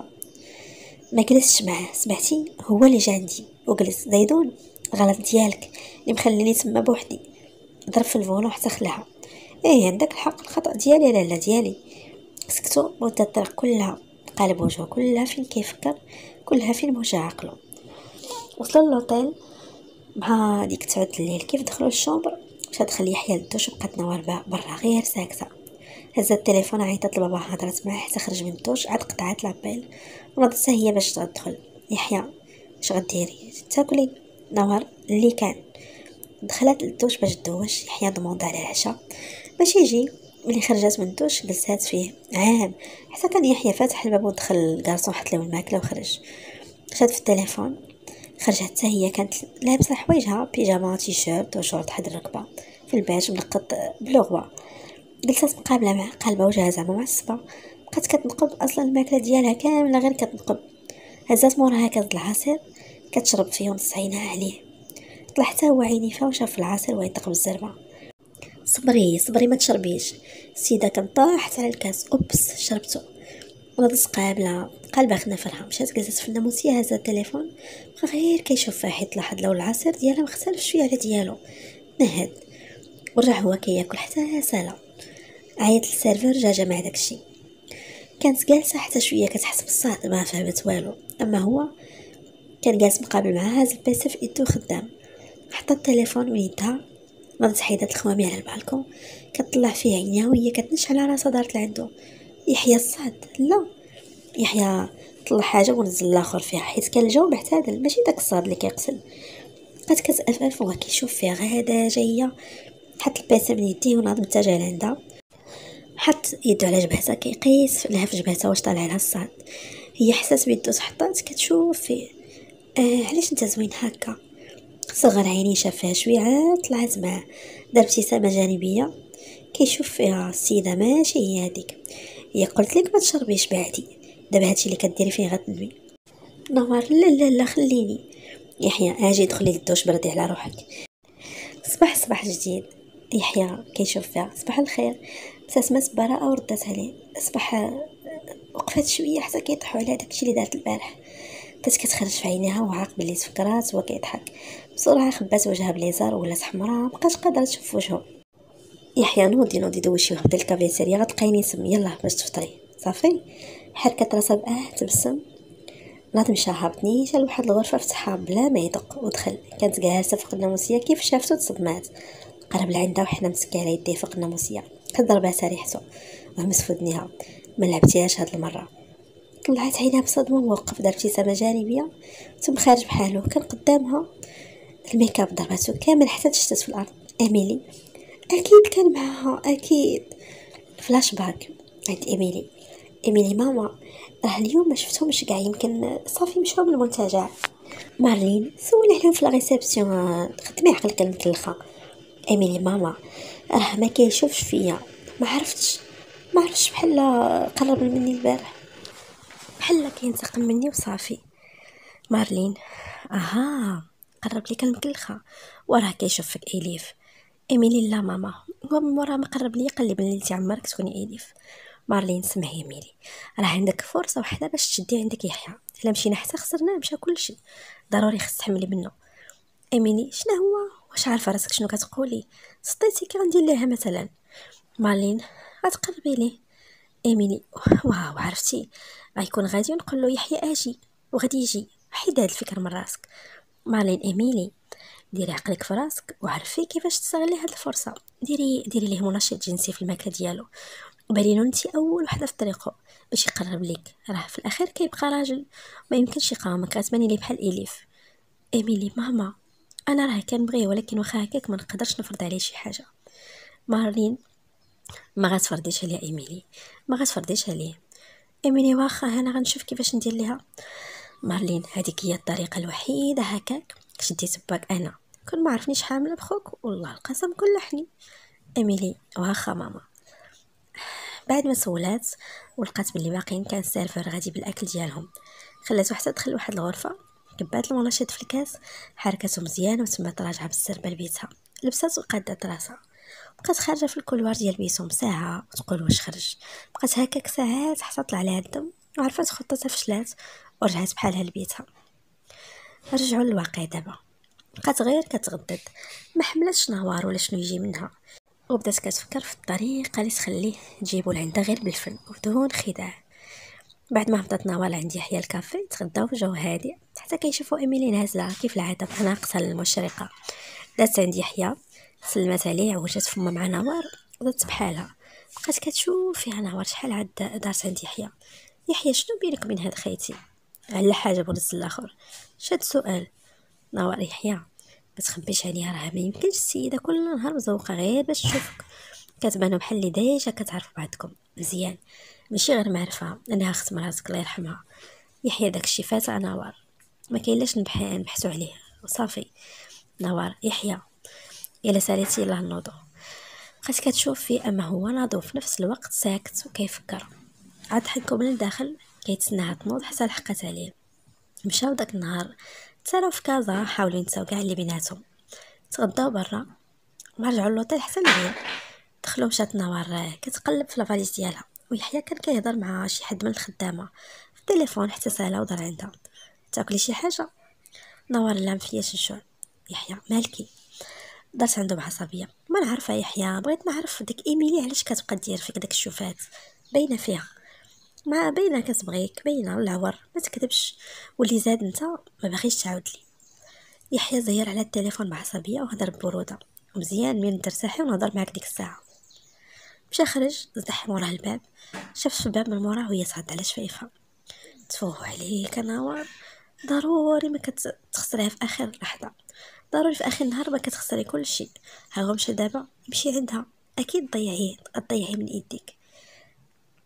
ما جلستش معاه سمعتي، هو اللي جا عندي وجلس. زيدون غلط ديالك اللي مخليني تما بوحدي. ضرب في الفولون حتى خلاها. ايه عندك الحق، الخطا ديالي لا لا ديالي. سكتوا مدة الطريق كلها قلب وجهه كلها فين كيفكر، كلها فين موجع عقله. وصلوا للوطيل مع ديك تعود الليل. كيف دخلوا الشومبر مشى دخل يحيى للدوش وبقات نوار برا غير ساكته. هزت التليفون عيطت لبابا، هضرت معاه حتى خرج من الدوش. عاد قطعت لابيل ونضت هي باش تدخل. يحيى اش غديري تاكلي؟ نوار اللي كان. دخلت للدوش باش تدوش. يحيى ضموند على العشاء باش يجي. ملي خرجت من الدوش جلسات فيه عام حتى كان يحيى فاتح الباب ودخل الكارسون حط له الماكله وخرج. شاد في التليفون، خرجت حتى هي كانت لابسه حوايجها بيجاما تيشيرت وشورت حد الركبه في الباج ملقط بلوغوا. جلسات مقابله معه قلبه وجهها زعما معصبه. بقات كتنقب اصلا الماكله ديالها كامله غير كتنقب. هزات موراها كاس العصير كتشرب فيه ونص عينها عليه. طلع حتى هو عيني فيها وشاف العصير ويطق بالزربه. صبري صبري ما تشربيش. السيده كانت طاحت على الكاس اوبس شربته. ناضت قابله قلبها خدنا فرحه، مشات جلست في الناموسيه، هزت التليفون بقى غير كيشوف فيها، حيت لاحظ لو العصير ديالها مختلف شويه على ديالو. نهد ورجع هو كياكل حتى سالا. عيط للسيرفر جا جمع داكشي. كانت جالسه حتى شويه كتحس بالصهد، ما فهمت والو، اما هو كان جالس مقابل معها، هاز البيسي في يدو خدام. حط التليفون من يدها، ناضت حيدات الخوامي على البالكون، كتطلع فيه عينيها وهي كتنش على راسها، دارت لعندو. يحيى الصهد لا، يحيى طلع حاجه ونزل الاخر فيها، حيت كان الجو معتدل ماشي داك الصهد اللي كيقسل. بقات كتألف وهو كيشوف فيها غادا جايه. حط البيسي من يديه وناض متجه لعندها، حط يدو على جبهتها كيقيس لها في جبهتها واش طالع لها الصهد. هي حسات بيدو تحطات كتشوف فيه. آه علاش انت زوين هكا؟ صغر عيني شاف فيها شويه، عاد طلعت معاه، دار ابتسامه جانبيه كيشوف فيها. السيده ماشي هي هذيك، هي قلت لك ما تشربيش بعدي، دابا هادشي اللي كديري فيه غتندمي. نهار لا لا لا خليني. يحيى اجي دخلي للدوش بردي على روحك. صباح صباح جديد. يحيى كيشوف فيها، صباح الخير. ابتسمت براءه وردت عليه. صباح. وقفت شويه حتى كيطيحوا على داكشي اللي دارت البارح، بدات كتخرج في عينيها وعاق باللي تفكرات وهو كيضحك. بسرعه خبات وجهها بليزار ولات حمراء، مابقاش قادره تشوف وجهه. يحيى نوضي نوضي دوشي وهبطي للكافيتيريا، غتلقايني سم يلاه باش تفطري صافي. حركت راسها باه تبسم. ناض مشى هابط نيشان لواحد الغرفه، فتحها بلا ما يدق ودخل. كانت جالسه فوق الناموسيه، كيف شافتو تصدمات. قرب لعندها وحنا مسكي على يديه فوق الناموسيه، كضربها ريحته وهمس في ودنيها. ما لعبتيهاش هاد المره. طلعت عينها بصدمه ووقف، دار ابتسامه جانبيه ثم خارج بحاله. كان قدامها الميكاب ضربته كامل حتى تشتت في الارض. ايميلي اكيد كان معها، اكيد. فلاش باك عند ايميلي. ايميلي ماما راه اليوم ما شفتهمش كاع، يمكن صافي مشاو من المنتجع. مارلين سول عليهم في لا ريسبسيون، خدمي عقلك المكلخه. ايميلي ماما راه ما كيشوفش فيا، ما عرفتش ما عرفتش بحال قرب مني البارح، بحال كينتقم مني وصافي. مارلين اها قرب ليك المكلخه وراه كيشوف فيك اليف. ايميلي لا ماما، هو من مورا ما قرب لي قال لي بلي انت عمرك تكوني اليف. مارلين سمعي ايميلي، راه عندك فرصه وحده باش تشدي عندك يحيى، الا مشينا حتى خسرنا مشى كلشي، ضروري خص تحملي منه. ايميلي شنو هو؟ واش عارفه راسك شنو كتقولي؟ سطيتي كي غندير ليها مثلا. مارلين غتقربي ليه. ايميلي واو عرفتي، غيكون غادي نقول له يحيى اجي وغادي يجي، حيد هاد الفكره من راسك. مارلين ايميلي ديري عقلك في راسك وعرفي كيفاش تستغلي هاد الفرصه، ديري ديري ليه منشط جنسي في الماكله ديالو، وبالينو انت اول وحده في طريقه باش يقرب ليك، راه في الاخير كيبقى راجل ما يمكنش يقاومك، كتباني لي بحال اليف. ايميلي ماما انا راه كنبغيه، ولكن واخا هكاك ما نقدرش نفرض عليه شي حاجه. مارلين ما غتفرضيش عليه ايميلي، ما غتفرضيش عليه. ايميلي واخا انا غنشوف كيفاش ندير ليها. مارلين هذيك هي الطريقه الوحيده، هكاك شدي تباك انا كون ما عرفنيش حامله بخوك والله القسم كل لحني. ايميلي واخا ماما. بعد ما سولات ولقات بلي باقيين كان السيرفر غادي بالاكل ديالهم، خلاتو حتى دخل لواحد الغرفه، كبات المناشط في الكاس، حركته مزيان وتما راجعه بالسربه لبيتها. لبسات وقادت راسها، بقات خارجه في الكولوار ديال بيتهم ساعه وتقول واش خرج. بقات هكاك ساعات حتى طلع لها الدم وعرفت خطتها فشلات ورجعت بحالها لبيتها. رجعوا للواقع دابا، بقات غير كتغدد، ما حملتش نهار ولا شنو يجي منها، وبدات كتفكر في الطريقه اللي تخليه تجيبو لعندها غير بالفن وبدون خداع. بعد ما هبطت نوال عند يحيى الكافي، تغداو في جو هادئ حتى كيشوفوا ايميلي نازله كيف العاده بحناقتها المشرقه. دازت عند يحيى، سلمت عليه، عوجت فمها مع نوار ودات بحالها. بقات كتشوف فيها نوار شحال عاد دارت عند يحيى. يحيى شنو بينك وبين هاد خيتي؟ على حاجه بونس الاخر شاد سؤال. نوار يحيى ما تخبيش عليها، راه ما يمكنش السيده كل نهار مزوقه غير باش تشوفك، كتبانوا بحال اللي ديجا كتعرفوا بعضكم مزيان، ماشي غير معرفه انها اخت مراتك الله يرحمها. يحيى داكشي فات على نوار، ما كاين لاش نبحثوا عليه وصافي. نوار يحيى الا ساليتي يلاه نوضو. بقات كتشوف فيه اما هو ناضو في نفس الوقت ساكت وكيفكر. عاد حكوا من الداخل كيتسناها تنوض حتى لحقت عليه. مشاو داك النهار تساراو في كازا، حاولوا ينساو كاع اللي بيناتهم، تغداو برا ما رجعوا للوطيل حتى الليل. دخلوا مشات نوار كتقلب في لافاليز ديالها، ويحيى كان كيهضر مع شي حد من الخدامه في التليفون حتى سالا ودار عندها. تاكلي شي حاجه؟ نوار لام فيا شنشون. يحيى مالكي؟ درت عنده بعصبيه. ما نعرفها يحيى، بغيت نعرف ديك ايميلي علاش كتبقى دير فيك داك الشوفات، باينه فيها، ما باينه كتبغيك، باينه العور، ما تكذبش. واللي زاد انت ما باغيش تعاود لي. يحيى زير على التليفون بعصبيه وهضر ببروده. مزيان من ترتاحي ونهضر معاك ديك الساعه. مشى خرج، زدح موراه الباب، شاف الباب من موراه وهي تعض على شفايفها. تفوه عليك نوار، ضروري ما كتخسريها في اخر لحظه، ضروري في اخر النهار ما كتخسري كل شيء. ها هو مشى دابا يمشي عندها، اكيد ضيعيه تضيعي من ايديك.